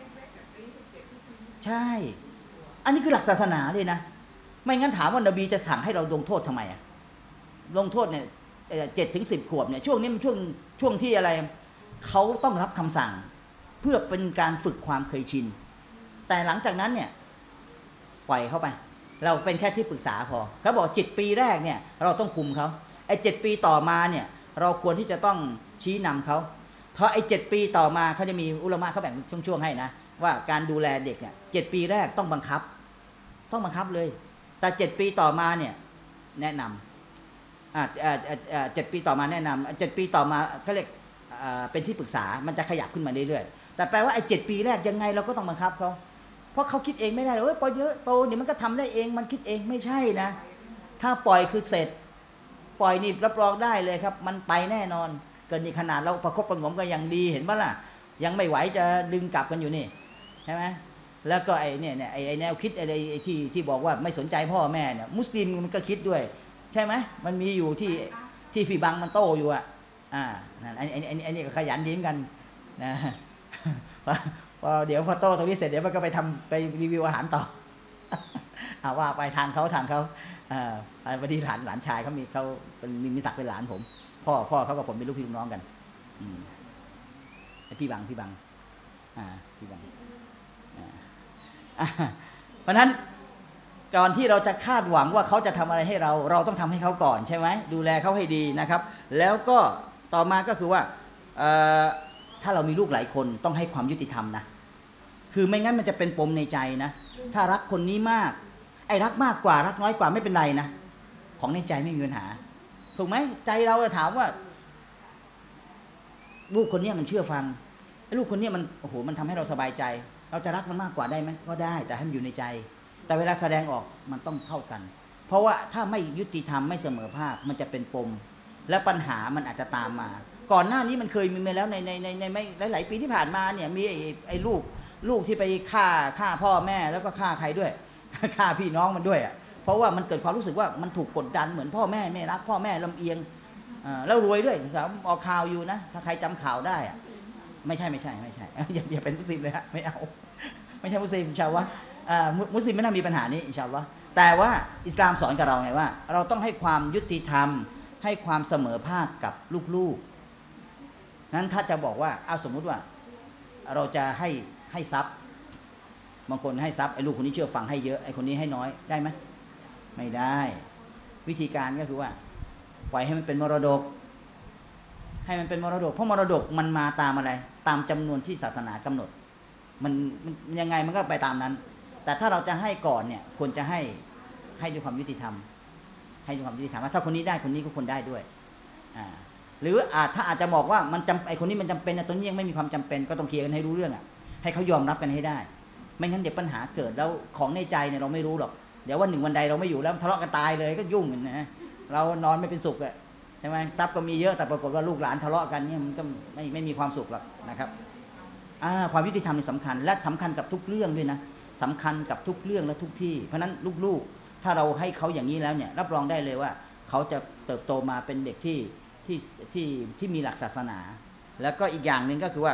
ใช่อันนี้คือหลักศาสนาเลยนะไม่งั้นถามว่านบีจะสั่งให้เราลงโทษทำไมลงโทษเนี่ย7-10 ขวบเนี่ยช่วงนี้มันช่วงที่อะไรเขาต้องรับคำสั่งเพื่อเป็นการฝึกความเคยชินแต่หลังจากนั้นเนี่ยปล่อยเข้าไปเราเป็นแค่ที่ปรึกษาพอเขาบอก7 ปีแรกเนี่ยเราต้องคุมเขาไอ้7 ปีต่อมาเนี่ยเราควรที่จะต้องชี้นำเขาเพราะไอ้7 ปีต่อมาเขาจะมีอุลามะเขาแบ่งช่วงๆให้นะว่าการดูแลเด็กเนี่ย7 ปีแรกต้องบังคับเลยแต่7 ปีต่อมาเนี่ยแนะนำ7 ปีต่อมาแนะนำ7 ปีต่อมาเขาเรียกเป็นที่ปรึกษามันจะขยับขึ้นมาเรื่อยๆแต่แปลว่าไอ้7 ปีแรกยังไงเราก็ต้องบังคับเขาเพราะเขาคิดเองไม่ได้เลยพอเยอะโตเนี่ยมันก็ทำได้เองมันคิดเองไม่ใช่นะถ้าปล่อยคือเสร็จปล่อยนี่รับรองได้เลยครับมันไปแน่นอนเกินนี่ขนาดเราประคบประงมกันอย่างดีเห็นป่ะล่ะยังไม่ไหวจะดึงกลับกันอยู่นี่ใช่ไหมแล้วก็ไอ้เนี่ยไอ้แนวคิดอะไรที่บอกว่าไม่สนใจพ่อแม่เนี่ยมุสลิมมันก็คิดด้วยใช่ไหมมันมีอยู่ที่พี่บังมันโตอยู่อันนี้ก็ขยันดีเหมือนกันนะพอเดี๋ยวพอโตตรงนี้เสร็จเดี๋ยวมันก็ไปรีวิวอาหารต่อ ว่าไปทางเขาพอดีหลานชายเขาเป็นมีศักดิ์เป็นหลานผมพ่อเขากับผมเป็นลูกพี่ลูกน้องกันพี่บังพี่บังเพราะนั้นก่อนที่เราจะคาดหวังว่าเขาจะทำอะไรให้เราต้องทำให้เขาก่อนใช่ไหมดูแลเขาให้ดีนะครับแล้วก็ต่อมาก็คือว่าถ้าเรามีลูกหลายคนต้องให้ความยุติธรรมนะคือไม่งั้นมันจะเป็นปมในใจนะถ้ารักคนนี้มากไอ้รักมากกว่ารักน้อยกว่าไม่เป็นไรนะของในใจไม่มีปัญหาถูกไหมใจเราจะถามว่าลูกคนนี้มันเชื่อฟังไอ้ลูกคนนี้มันโอ้โหมันทำให้เราสบายใจเราจะรักมันมากกว่าได้ไหมก็ได้แต่ให้มันอยู่ในใจแต่เวลาแสดงออกมันต้องเท่ากันเพราะว่าถ้าไม่ยุติธรรมไม่เสมอภาคมันจะเป็นปมและปัญหามันอาจจะตามมาก่อนหน้านี้มันเคยมีมาแล้วในไม่หลายๆปีที่ผ่านมาเนี่ยมีไอ้ลูกที่ไปฆ่าพ่อแม่แล้วก็ฆ่าใครด้วย ฆ่าพี่น้องมันด้วยเพราะว่ามันเกิดความรู้สึกว่ามันถูกกดดันเหมือนพ่อแม่ไม่รักพ่อแม่ลำเอียงแล้วรวยด้วยออกข่าวอยู่นะถ้าใครจำข่าวได้ไม่ใช่ อย่าเป็นมุสลิมเลยฮะไม่เอาไม่ใช่มุสลิมอินชาอัลลอฮ์มุสลิมไม่น่ามีปัญหานี้อินชาอัลลอฮ์แต่ว่าอิสลามสอนกับเราไงว่าเราต้องให้ความยุติธรรมให้ความเสมอภาคกับลูกๆนั้นถ้าจะบอกว่าสมมุติว่าเราจะให้ทรัพย์บางคนให้ทรัพย์ไอ้ลูกคนนี้เชื่อฟังให้เยอะไอ้คนนี้ให้น้อยได้ไหมไม่ได้วิธีการก็คือว่าปล่อยให้มันเป็นมรดกให้มันเป็นมรดกเพราะมรดกมันมาตามอะไรตามจำนวนที่ศาสนากำหนดมันยังไงมันก็ไปตามนั้นแต่ถ้าเราจะให้ก่อนเนี่ยควรจะให้ด้วยความยุติธรรมให้ด้วยความยุติธรรมว่าถ้าคนนี้ได้คนนี้ก็ควรได้ด้วยหรือถ้าอาจจะบอกว่ามันไอคนนี้มันจำเป็นนะตัวนี้ยังไม่มีความจำเป็นก็ต้องเคลียร์กันให้รู้เรื่องให้เขายอมรับกันให้ได้ไม่งั้นเดี๋ยวปัญหาเกิดแล้วของในใจเนี่ยเราไม่รู้หรอกเดี๋ยววันหนึ่งวันใดเราไม่อยู่แล้วทะเลาะกันตายเลยก็ยุ่งนะเรานอนไม่เป็นสุขใช่ไหมทรัพย์ก็มีเยอะแต่ปรากฏว่าลูกหลานทะเลาะกันเนี่ยมันก็ไม่มีความสุขหรอกนะครับความยุติธรรมนี่สำคัญและสำคัญกับทุกเรื่องด้วยนะสำคัญกับทุกเรื่องและทุกที่เพราะนั้นลูกๆถ้าเราให้เขาอย่างนี้แล้วเนี่ยรับรองได้เลยว่าเขาจะเติบโตมาเป็นเด็กที่มีหลักศาสนาแล้วก็อีกอย่างหนึ่งก็คือว่า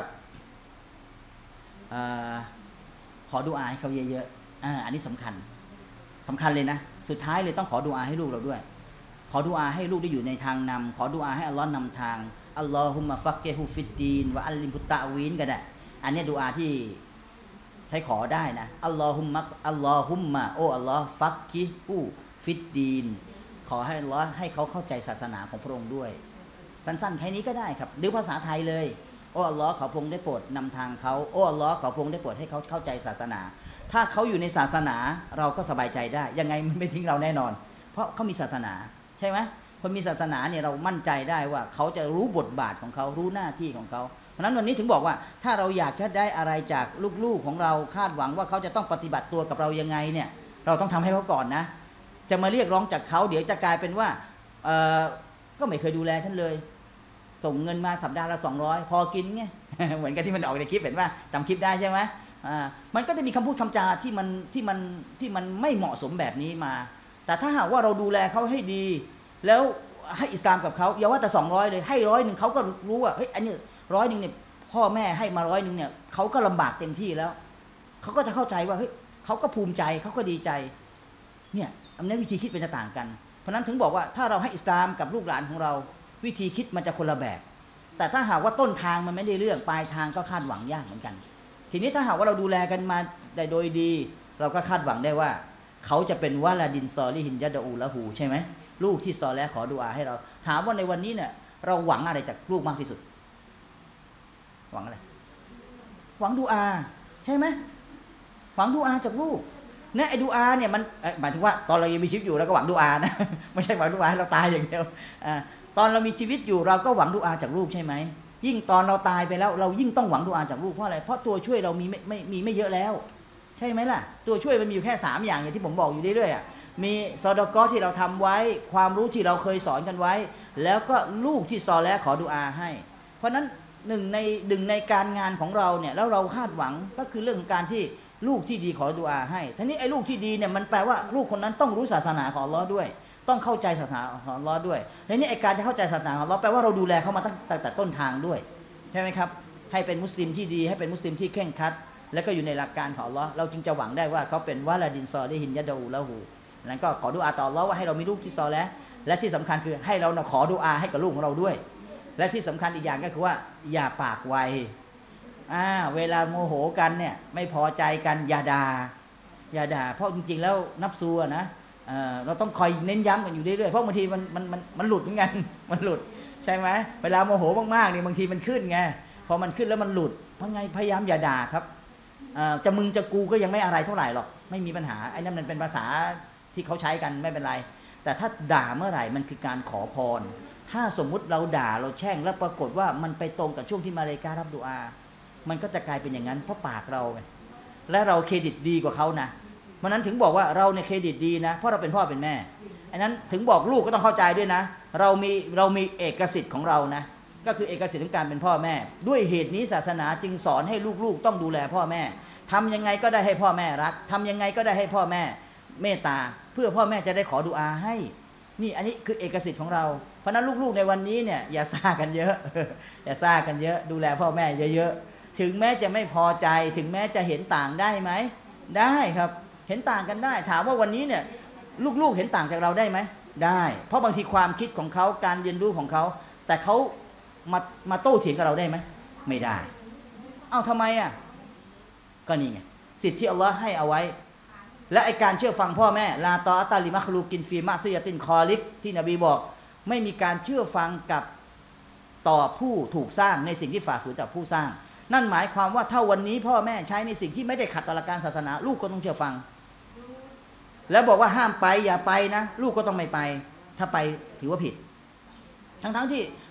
ขอดุอาให้เขาเยอะๆอันนี้สำคัญเลยนะสุดท้ายเลยต้องขอดุอาให้ลูกเราด้วยขอดุอาให้ลูกได้อยู่ในทางนำขอดุอาให้อัลลอฮ์นำทางอัลลอฮุมะฟักเกฮุฟิดดีนวะอัลลิมุตตะวีนก็ได้อันนี้ดุอาที่ใช้ขอได้นะอัลลอฮุมะโอ้อัลลอฮ์ฟักกิฮุฟิดดีนขอให้อัลลอฮ์ให้เขาเข้าใจศาสนาของพระองค์ด้วยสั้นๆแค่นี้ก็ได้ครับหรือภาษาไทยเลยโอ้อัลลอฮ์ขอพระองค์ได้โปรดนำทางเขาโอ้อัลลอฮ์ขอพระองค์ได้โปรดให้เขาเข้าใจศาสนาถ้าเขาอยู่ในศาสนาเราก็สบายใจได้ยังไงมันไม่ทิ้งเราแน่นอนเพราะเขามีศาสนาใช่ไหมคนมีศาสนาเนี่ยเรามั่นใจได้ว่าเขาจะรู้บทบาทของเขารู้หน้าที่ของเขาเพราะนั้นวันนี้ถึงบอกว่าถ้าเราอยากจะได้อะไรจากลูกๆของเราคาดหวังว่าเขาจะต้องปฏิบัติตัวกับเรายังไงเนี่ยเราต้องทำให้เขาก่อนนะจะมาเรียกร้องจากเขาเดี๋ยวจะกลายเป็นว่าก็ไม่เคยดูแลฉันเลยส่งเงินมาสัปดาห์ละ200พอกินไง เหมือนกันที่มันออกในคลิปเห็นว่าจำคลิปได้ใช่ไหมมันก็จะมีคำพูดคำจาที่มันไม่เหมาะสมแบบนี้มาแต่ถ้าหากว่าเราดูแลเขาให้ดีแล้วให้อิสลามกับเขาอย่าว่าแต่200เลยให้100เขาก็รู้ว่าเฮ้ยอันนี้100เนี่ยพ่อแม่ให้มา100เนี่ยเขาก็ลำบากเต็มที่แล้วเขาก็จะเข้าใจว่าเฮ้ยเขาก็ภูมิใจเขาก็ดีใจเนี่ยอันนี้วิธีคิดเป็นต่างกันเพราะนั้นถึงบอกว่าถ้าเราให้อิสลามกับลูกหลานของเราวิธีคิดมันจะคนละแบบแต่ถ้าหากว่าต้นทางมันไม่ได้เรื่องปลายทางก็คาดหวังยากเหมือนกันทีนี้ถ้าหากว่าเราดูแลกันมาได้โดยดีเราก็คาดหวังได้ว่าเขาจะเป็นวะลาดินซอลิฮินยะดะอูละหูใช่ไหมลูกที่ซอและขอดุอาให้เราถามว่าในวันนี้เนี่ยเราหวังอะไรจากลูกมากที่สุดหวังอะไรหวังดุอาใช่ไหมหวังดุอาจากลูกเนี่ยไอ้ดุอาเนี่ยมันหมายถึงว่าตอนเรายังมีชีวิตอยู่เราก็หวังดุอานะไม่ใช่หวังดุอาให้เราตายอย่างเดียวตอนเรามีชีวิตอยู่เราก็หวังดุอาจากลูกใช่ไหมยิ่งตอนเราตายไปแล้วเรายิ่งต้องหวังดุอาจากลูกเพราะอะไรเพราะตัวช่วยเรามีไม่เยอะแล้วใช่ไหมล่ะตัวช่วยมันมีอยู่แค่3อย่างอย่างที่ผมบอกอยู่เรื่อยๆมีซอดากอที่เราทำไว้ความรู้ที่เราเคยสอนกันไว้แล้วก็ลูกที่ซอและขอดุอาให้เพราะนั้นหนึ่งในการงานของเราเนี่ยแล้วเราคาดหวังก็คือเรื่องการที่ลูกที่ดีขอดุอาให้ทีนี้ไอ้ลูกที่ดีเนี่ยมันแปลว่าลูกคนนั้นต้องรู้ศาสนาของอัลเลาะห์ด้วยต้องเข้าใจศาสนาของอัลเลาะห์ด้วยและนี่ไอ้การจะเข้าใจศาสนาของอัลเลาะห์แปลว่าเราดูแลเขามาตั้งแต่ต้นทางด้วยใช่ไหมครับให้เป็นมุสลิมที่ดีให้เป็นมุสลิมที่เคร่งครัดแล้วก็อยู่ในหลักการของอัลเลาะห์เราจึงจะหวังได้ว่าเขาเป็นวะลาดินซอลิฮินยะดะอูละหูนั้นก็ขอดุอาต่ออัลเลาะห์ว่าให้เรามีลูกที่ซอและที่สำคัญคือให้เราขอดุอาให้กับลูกของเราด้วยและที่สำคัญอีกอย่างก็คือว่าอย่าปากไวเวลาโมโหกันเนี่ยไม่พอใจกันอย่าด่าเพราะจริงๆแล้วนับซูนะเราต้องคอยเน้นย้ำกันอยู่เรื่อยๆเพราะบางทีมันหลุดเหมือนกันมันหลุดใช่ไหมเวลาโมโหมากๆเนี่ยบางทีมันขึ้นไงพอมันขึ้นแล้วมันหลุดเพราะไงพยายามอย่าด่าครับจะมึงจะกูก็ยังไม่อะไรเท่าไหร่หรอกไม่มีปัญหาไอ้นั่นมันเป็นภาษาที่เขาใช้กันไม่เป็นไรแต่ถ้าด่าเมื่อไหร่มันคือการขอพรถ้าสมมุติเราด่าเราแช่งแล้วปรากฏว่ามันไปตรงกับช่วงที่มาเลการับดุอามันก็จะกลายเป็นอย่างนั้นเพราะปากเราและเราเครดิตดีกว่าเขานะเพราะนั้นถึงบอกว่าเราในเครดิตดีนะเพราะเราเป็นพ่อเป็นแม่อันนั้นถึงบอกลูกก็ต้องเข้าใจด้วยนะเรามีเอกสิทธิ์ของเรานะก็คือเอกสิทธิ์ของการเป็นพ่อแม่ด้วยเหตุนี้ศาสนาจึงสอนให้ลูกๆต้องดูแลพ่อแม่ทำยังไงก็ได้ให้พ่อแม่รักทำยังไงก็ได้ให้พ่อแม่เมตตาเพื่อพ่อแม่จะได้ขอดุอาให้นี่อันนี้คือเอกสิทธิ์ของเราเพราะนั้นลูกๆในวันนี้เนี่ยอย่าซ่ากันเยอะอย่าซ่ากันเยอะดูแลพ่อแม่เยอะๆถึงแม้จะไม่พอใจถึงแม้จะเห็นต่างได้ไหมได้ครับเห็นต่างกันได้ถามว่าวันนี้เนี่ยลูกๆเห็นต่างจากเราได้ไหมได้เพราะบางทีความคิดของเขาการเรียนรู้ของเขาแต่เขามาโต้เถียงกับเราได้ไหมไม่ได้เอ้าทำไมก็นี่ไงสิทธิ์ที่อัลลอฮ์ให้เอาไว้และไอการเชื่อฟังพ่อแม่ลาตออัตตาลิมัคลูกินฟีมะซิยตินคอลิกที่นบีบอกไม่มีการเชื่อฟังกับต่อผู้ถูกสร้างในสิ่งที่ฝ่าฝืนต่อผู้สร้างนั่นหมายความว่าถ้าวันนี้พ่อแม่ใช้ในสิ่งที่ไม่ได้ขัดต่อหลักการศาสนาลูกก็ต้องเชื่อฟังแล้วบอกว่าห้ามไปอย่าไปนะลูกก็ต้องไม่ไปถ้าไปถือว่าผิดทั้งที่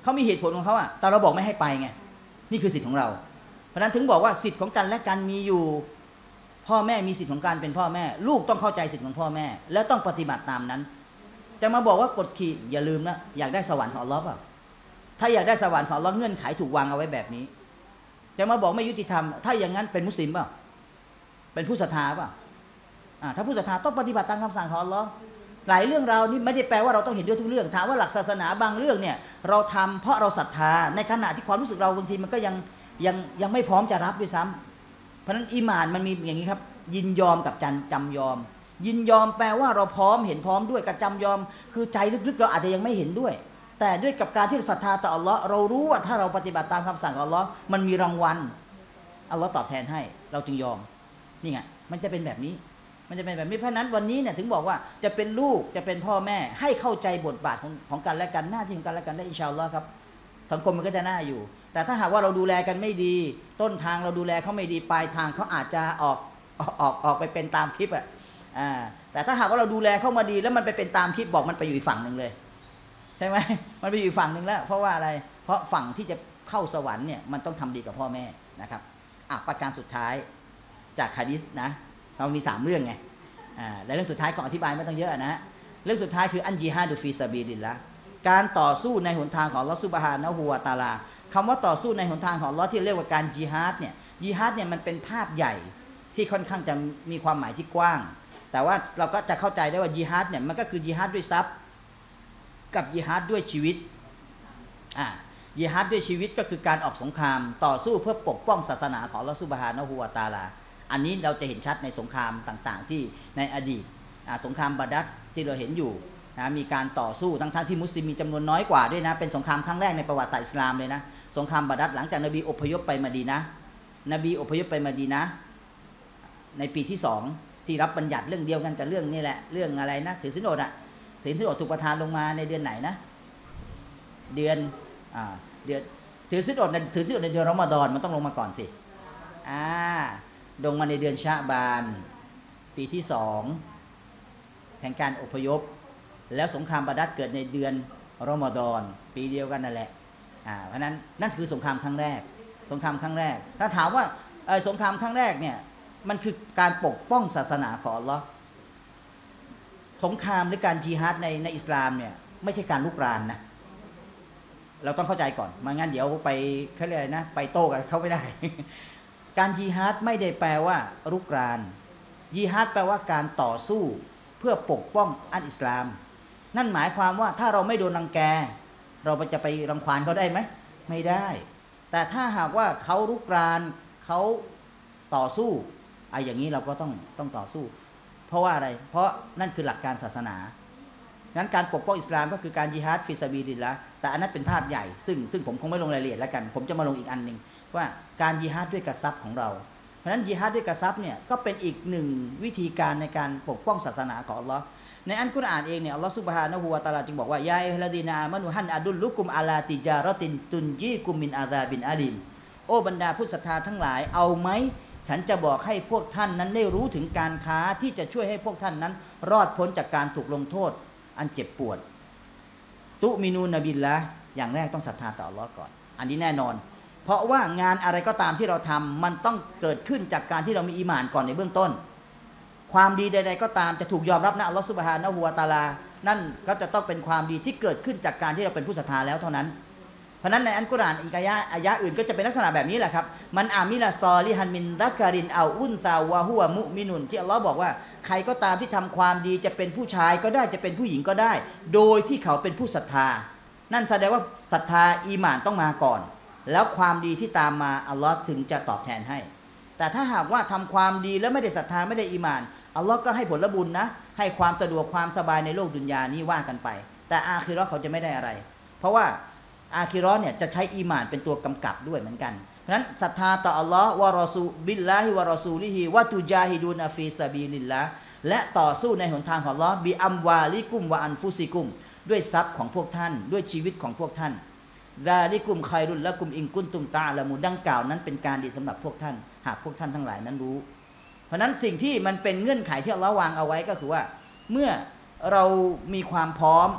เขามีเหตุผลของเขาอะแต่เราบอกไม่ให้ไปไงนี่คือสิทธิ์ของเราเพราะฉะนั้นถึงบอกว่าสิทธิ์ของกันและกันมีอยู่พ่อแม่มีสิทธิ์ของการเป็นพ่อแม่ลูกต้องเข้าใจสิทธิ์ของพ่อแม่แล้วต้องปฏิบัติตามนั้นแต่มาบอกว่ากดขี่อย่าลืมนะอยากได้สวรรค์ของอัลลอฮ์เปล่าถ้าอยากได้สวรรค์ของอัลลอฮ์เงื่อนไขถูกวางเอาไว้แบบนี้จะมาบอกไม่ยุติธรรมถ้าอย่างนั้นเป็นมุสลิมเปล่าเป็นผู้ศรัทธาเปล่าถ้าผู้ศรัทธาต้องปฏิบัติตามคำสั่งของอัลลอฮ์หลายเรื่องราวนี่ไม่ได้แปลว่าเราต้องเห็นด้วยทุกเรื่องถามว่าหลักศาสนาบางเรื่องเนี่ยเราทำเพราะเราศรัทธาในขณะที่ความรู้สึกเราบางทีมันก็ยังไม่พร้อมจะรับด้วยซ้ำเพราะฉะนั้นอีหม่านมันมีอย่างนี้ครับยินยอมกับจำยอมยินยอมแปลว่าเราพร้อมเห็นพร้อมด้วยกับจำยอมคือใจลึกๆเราอาจจะยังไม่เห็นด้วยแต่ด้วยกับการที่ศรัทธาต่ออัลลอฮ์เรารู้ว่าถ้าเราปฏิบัติตามคำสั่งของอัลลอฮ์มันมีรางวัลอัลลอฮ์ตอบแทนให้เราจึงยอมนี่ไงมันจะเป็นแบบนี้มันจะเป็นแบบนี้เพราะนั้นวันนี้เนี่ยถึงบอกว่าจะเป็นลูกจะเป็นพ่อแม่ให้เข้าใจบทบาทของกันและกันหน้าที่ของกันและกันได้อินชาอัลลอฮ์ครับสังคมมันก็จะน่าอยู่แต่ถ้าหากว่าเราดูแลกันไม่ดีต้นทางเราดูแลเขาไม่ดีปลายทางเขาอาจจะออกไปเป็นตามคลิปแต่ถ้าหากว่าเราดูแลเขามาดีแล้วมันไปเป็นตามคลิปบอกมันไปอยู่อีกฝั่งหนึ่งเลยใช่ไหมมันไปอยู่อีกฝั่งหนึ่งแล้วเพราะว่าอะไรเพราะฝั่งที่จะเข้าสวรรค์เนี่ยมันต้องทำดีกับพ่อแม่นะครับประการสุดท้ายจากหะดีษนะเรามี3เรื่องไงและเรื่องสุดท้ายก่อนอธิบายไม่ต้องเยอะนะเรื่องสุดท้ายคืออันจิฮาดุฟีซาบีลิลละการต่อสู้ในหนทางของอัลเลาะห์ซุบฮานะฮูวะตะอาลาคำว่าต่อสู้ในหนทางของอัลเลาะห์ที่เรียกว่าการจิฮาดเนี่ยมันเป็นภาพใหญ่ที่ค่อนข้างจะมีความหมายที่กว้างแต่ว่าเราก็จะเข้าใจได้ว่าจิฮาดเนี่ยมันก็คือจิฮาดด้วยทรัพย์กับจิฮาดด้วยชีวิตจิฮาดด้วยชีวิตก็คือการออกสงครามต่อสู้เพื่อปกป้องศาสนาของอัลเลาะห์ซุบฮานะฮูวะตะอาลาอันนี้เราจะเห็นชัดในสงครามต่างๆที่ในอดีตสงครามบาดัรที่เราเห็นอยู่มีการต่อสู้ทั้งที่มุสลิมมีจำนวนน้อยกว่าด้วยนะเป็นสงครามครั้งแรกในประวัติศาสตร์อิสลามเลยนะสงครามบาดัรหลังจากนบีอพยพไปมะดีนะห์นบีอพยพไปมะดีนะห์ในปีที่2ที่รับบัญญัติเรื่องเดียวกันกับเรื่องนี่แหละเรื่องอะไรนะถือศีลอดศีลอดถูกประทานลงมาในเดือนไหนนะเดือนถือศีลอดในเดือนรอมฎอนมันต้องลงมาก่อนสิลงมาในเดือนชะบานปีที่2แห่งการอพยพแล้วสงครามบาดัรเกิดในเดือนรอมฎอนปีเดียวกันนั่นแหละเพราะนั้นนั่นคือสงครามครั้งแรกถ้าถามว่าสงครามครั้งแรกเนี่ยมันคือการปกป้องศาสนาของอัลเลาะห์สงครามหรือการจิฮาดในอิสลามเนี่ยไม่ใช่การลุกรานนะเราต้องเข้าใจก่อนไม่งั้นเดี๋ยวไปเขาเรียกอะไรนะไปโต้กับเขาไม่ได้ การจิฮาดไม่ได้แปลว่ารุกรานจิฮาดแปลว่าการต่อสู้เพื่อปกป้องอันอิสลามนั่นหมายความว่าถ้าเราไม่โดนรังแกเราจะไปรังควานเขาได้ไหมไม่ได้แต่ถ้าหากว่าเขารุกรานเขาต่อสู้อย่างนี้เราก็ต้องต่อสู้เพราะว่าอะไรเพราะนั่นคือหลักการศาสนางั้นการปกป้องอิสลามก็คือการจิฮาดฟิซาบีลิลละห์แต่อันนั้นเป็นภาพใหญ่ซึ่งผมคงไม่ลงรายละเอียดแล้วกันผมจะมาลงอีกอันนึงว่าการจิฮาดด้วยกระซับของเราเพราะฉะนั้นจิฮาดด้วยกระซับเนี่ยก็เป็นอีกหนึ่งวิธีการในการปกป้องศาสนาของอัลเลาะห์ในอัลกุรอานเองเนี่ยอัลเลาะห์ซุบฮานะฮูวะตะอาลาจึงบอกว่ายาอัยยุฮัลลดีนาอามานูฮันอะดุลลุกุมอะลาติจารอตินตุนจีกุมมินอาซาบินอาลิมโอ้บรรดาผู้ศรัทธาทั้งหลายเอาไหมฉันจะบอกให้พวกท่านนั้นได้รู้ถึงการค้าที่จะช่วยให้พวกท่านนั้นรอดพ้นจากการถูกลงโทษอันเจ็บปวดตุมินูนบิลละอย่างแรกต้องศรัทธาต่ออัลเลาะห์ก่อนอันนี้แน่นอนเพราะว่างานอะไรก็ตามที่เราทำมันต้องเกิดขึ้นจากการที่เรามีอีหม่านก่อนในเบื้องต้นความดีใดๆก็ตามจะถูกยอมรับนะอัลเลาะห์ซุบฮานะฮูวะตะอาลานั่นก็จะต้องเป็นความดีที่เกิดขึ้นจากการที่เราเป็นผู้ศรัทธาแล้วเท่านั้นเพราะนั้นในอัลกุรอานอีกอายะอื่นก็จะเป็นลักษณะแบบนี้แหละครับมันอามิลาซอลิฮันมินดักการินเอาอุนซาวะฮุวะมุมินุนที่อัลเลาะห์บอกว่าใครก็ตามที่ทำความดีจะเป็นผู้ชายก็ได้จะเป็นผู้หญิงก็ได้ โดยที่เขาเป็นผู้ศรัทธานั่นแสดงว่าศรัทธาอีหม่านต้องมาก่อนแล้วความดีที่ตามมาอัลเลาะห์ถึงจะตอบแทนให้แต่ถ้าหากว่าทำความดีแล้วไม่ได้ศรัทธาไม่ได้อีหม่านอัลเลาะห์ก็ให้ผลบุญนะให้ความสะดวกความสบายในโลกดุนยานี้ว่ากันไปแต่อาคิเราะห์เขาจะไม่ได้อะไรเพราะว่าอาคิเราะห์เนี่ยจะใช้อีหม่านเป็นตัวกำกับด้วยเหมือนกันเพราะฉะนั้นศรัทธาต่ออัลเลาะห์วะรอซูบิลลาฮิวะรอซูลิฮิวะตุจาฮิดูนฟีซาบีลิลลาห์และต่อสู้ในหนทางของอัลเลาะห์บิอัมวาลิกุมวะอันฟุซิกุมด้วยทรัพย์ของพวกท่านด้วยชีวิตของพวกท่านซาลิกุมคอยรุลละกุมอิงกุนตุมตาละมูดังกล่าวนั้นเป็นการดีสำหรับพวกท่านหากพวกท่านทั้งหลายนั้นรู้เพราะนั้นสิ่งที่มันเป็นเงื่อนไขที่อัลเลาะห์วางเอาไว้ก็คือว่าเมื่อเรามีความพร้อม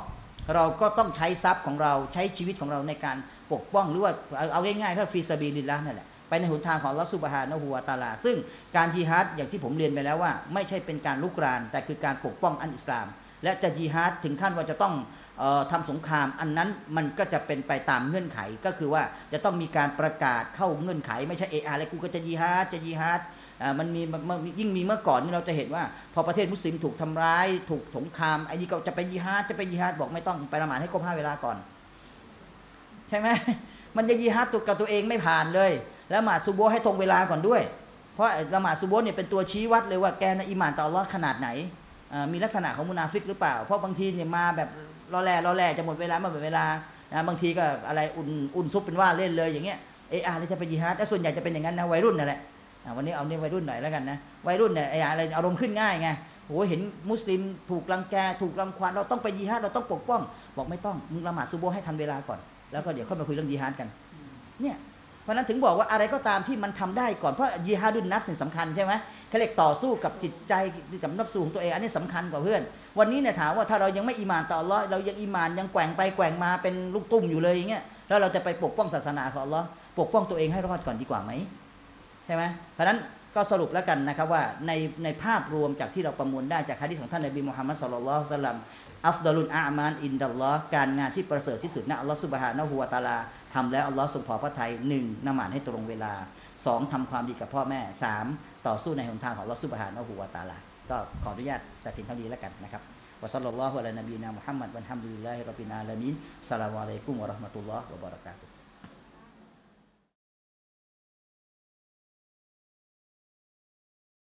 เราก็ต้องใช้ทรัพย์ของเราใช้ชีวิตของเราในการปกป้องหรือว่าเอาง่ายๆก็ฟีซาบีลิลละนั่นแหละไปในหนทางของอัลเลาะห์ซุบฮานะฮูวะตะอาลาซึ่งการญิฮาดอย่างที่ผมเรียนไปแล้วว่าไม่ใช่เป็นการลุกรานแต่คือการปกป้องอันอิสลามและจะญิฮาดถึงขั้นว่าจะต้องทำสงครามอันนั้นมันก็จะเป็นไปตามเงื่อนไขก็คือว่าจะต้องมีการประกาศเข้าเงื่อนไขไม่ใช่อะไรกูก็จะญิฮาดมันมียิ่งมีเมื่อก่อนนี่เราจะเห็นว่าพอประเทศมุสลิมถูกทำร้ายถูกสงครามไอ้นี่ก็จะไปญิฮาดบอกไม่ต้องไปละหมาดให้ครบ5 เวลาก่อนใช่ไหมมันจะญิฮาดกับตัวเองไม่ผ่านเลยละหมาดซุโบฮ์ให้ตรงเวลาก่อนด้วยเพราะละหมาดซุโบฮ์เนี่ยเป็นตัวชี้วัดเลยว่าแกนะอีหม่านต่ออัลเลาะห์ขนาดไหนมีลักษณะของมุนาฟิกหรือเปล่าเพราะบางทีเนี่ยมาแบบรอแล่จะหมดเวลาหมดเวลาบางทีก็อะไรอุ่นซุปเป็นว่าเล่นเลยอย่างเงี้ยนี่จะไปญิฮาดและส่วนใหญ่จะเป็นอย่างนั้นนะวัยรุ่นนั่นแหละวันนี้เอาเนี่ยวัยรุ่นหน่อยแล้วกันนะวัยรุ่นเนี่ยอะไรอารมณ์ขึ้นง่ายไงโอ้เห็นมุสลิมถูกรังแกถูกรังควานเราต้องไปญิฮาดเราต้องปกป้องบอกไม่ต้องมึงละหมาดซุโบฮ์ให้ทันเวลาก่อนแล้วก็เดี๋ยวค่อยมาคุยเรื่องญิฮาดกันเนี่ยเพราะนั้นถึงบอกว่าอะไรก็ตามที่มันทำได้ก่อนเพราะญิฮาดุนนัฟส์สำคัญใช่ไหมเขาเรียกต่อสู้กับจิตใจกับนัฟส์ของตัวเองอันนี้สำคัญกว่าเพื่อนวันนี้เนี่ยถามว่าถ้าเรายังไม่อีหม่านต่ออัลเลาะห์เรายังอีหม่านยังแกว่งไปแกว่งมาเป็นลูกตุ้มอยู่เลยอย่างเงี้ยแล้วเราจะไปปกป้องศาสนาของอัลเลาะห์ปกป้องตัวเองให้รอดก่อนดีกว่าไหมใช่ไหมเพราะนั้นก็สรุปแล้วกันนะครับว่าในภาพรวมจากที่เราประมวลได้จากหะดีษของท่านนบีมุฮัมมัดศ็อลลัลลอฮุอะลัยฮิวะซัลลัมอัฟฎอลุลอาอ์มาลอินดัลลอฮ์การงานที่ประเสริฐที่สุดนะอัลเลาะห์ซุบฮานะฮูวะตะอาลาทำแล้วอัลเลาะห์ทรงพอพระทัย1ละหมาดให้ตรงเวลา2ทำความดีกับพ่อแม่3ต่อสู้ในหนทางของอัลเลาะห์ซุบฮานะฮูวะตะอาลาก็ขออนุญาตแต่เพียงเท่านี้แล้วกันนะครับวะศ็อลลัลลอฮุอะลานบีนามุฮัมมัดวัลฮัมดุลิลลาฮิร็อบบิลอาลามีนอัสสลามุอะลัยกุมวะเราะห์มะตุลลอฮ์วะบะเราะกาตุฮ์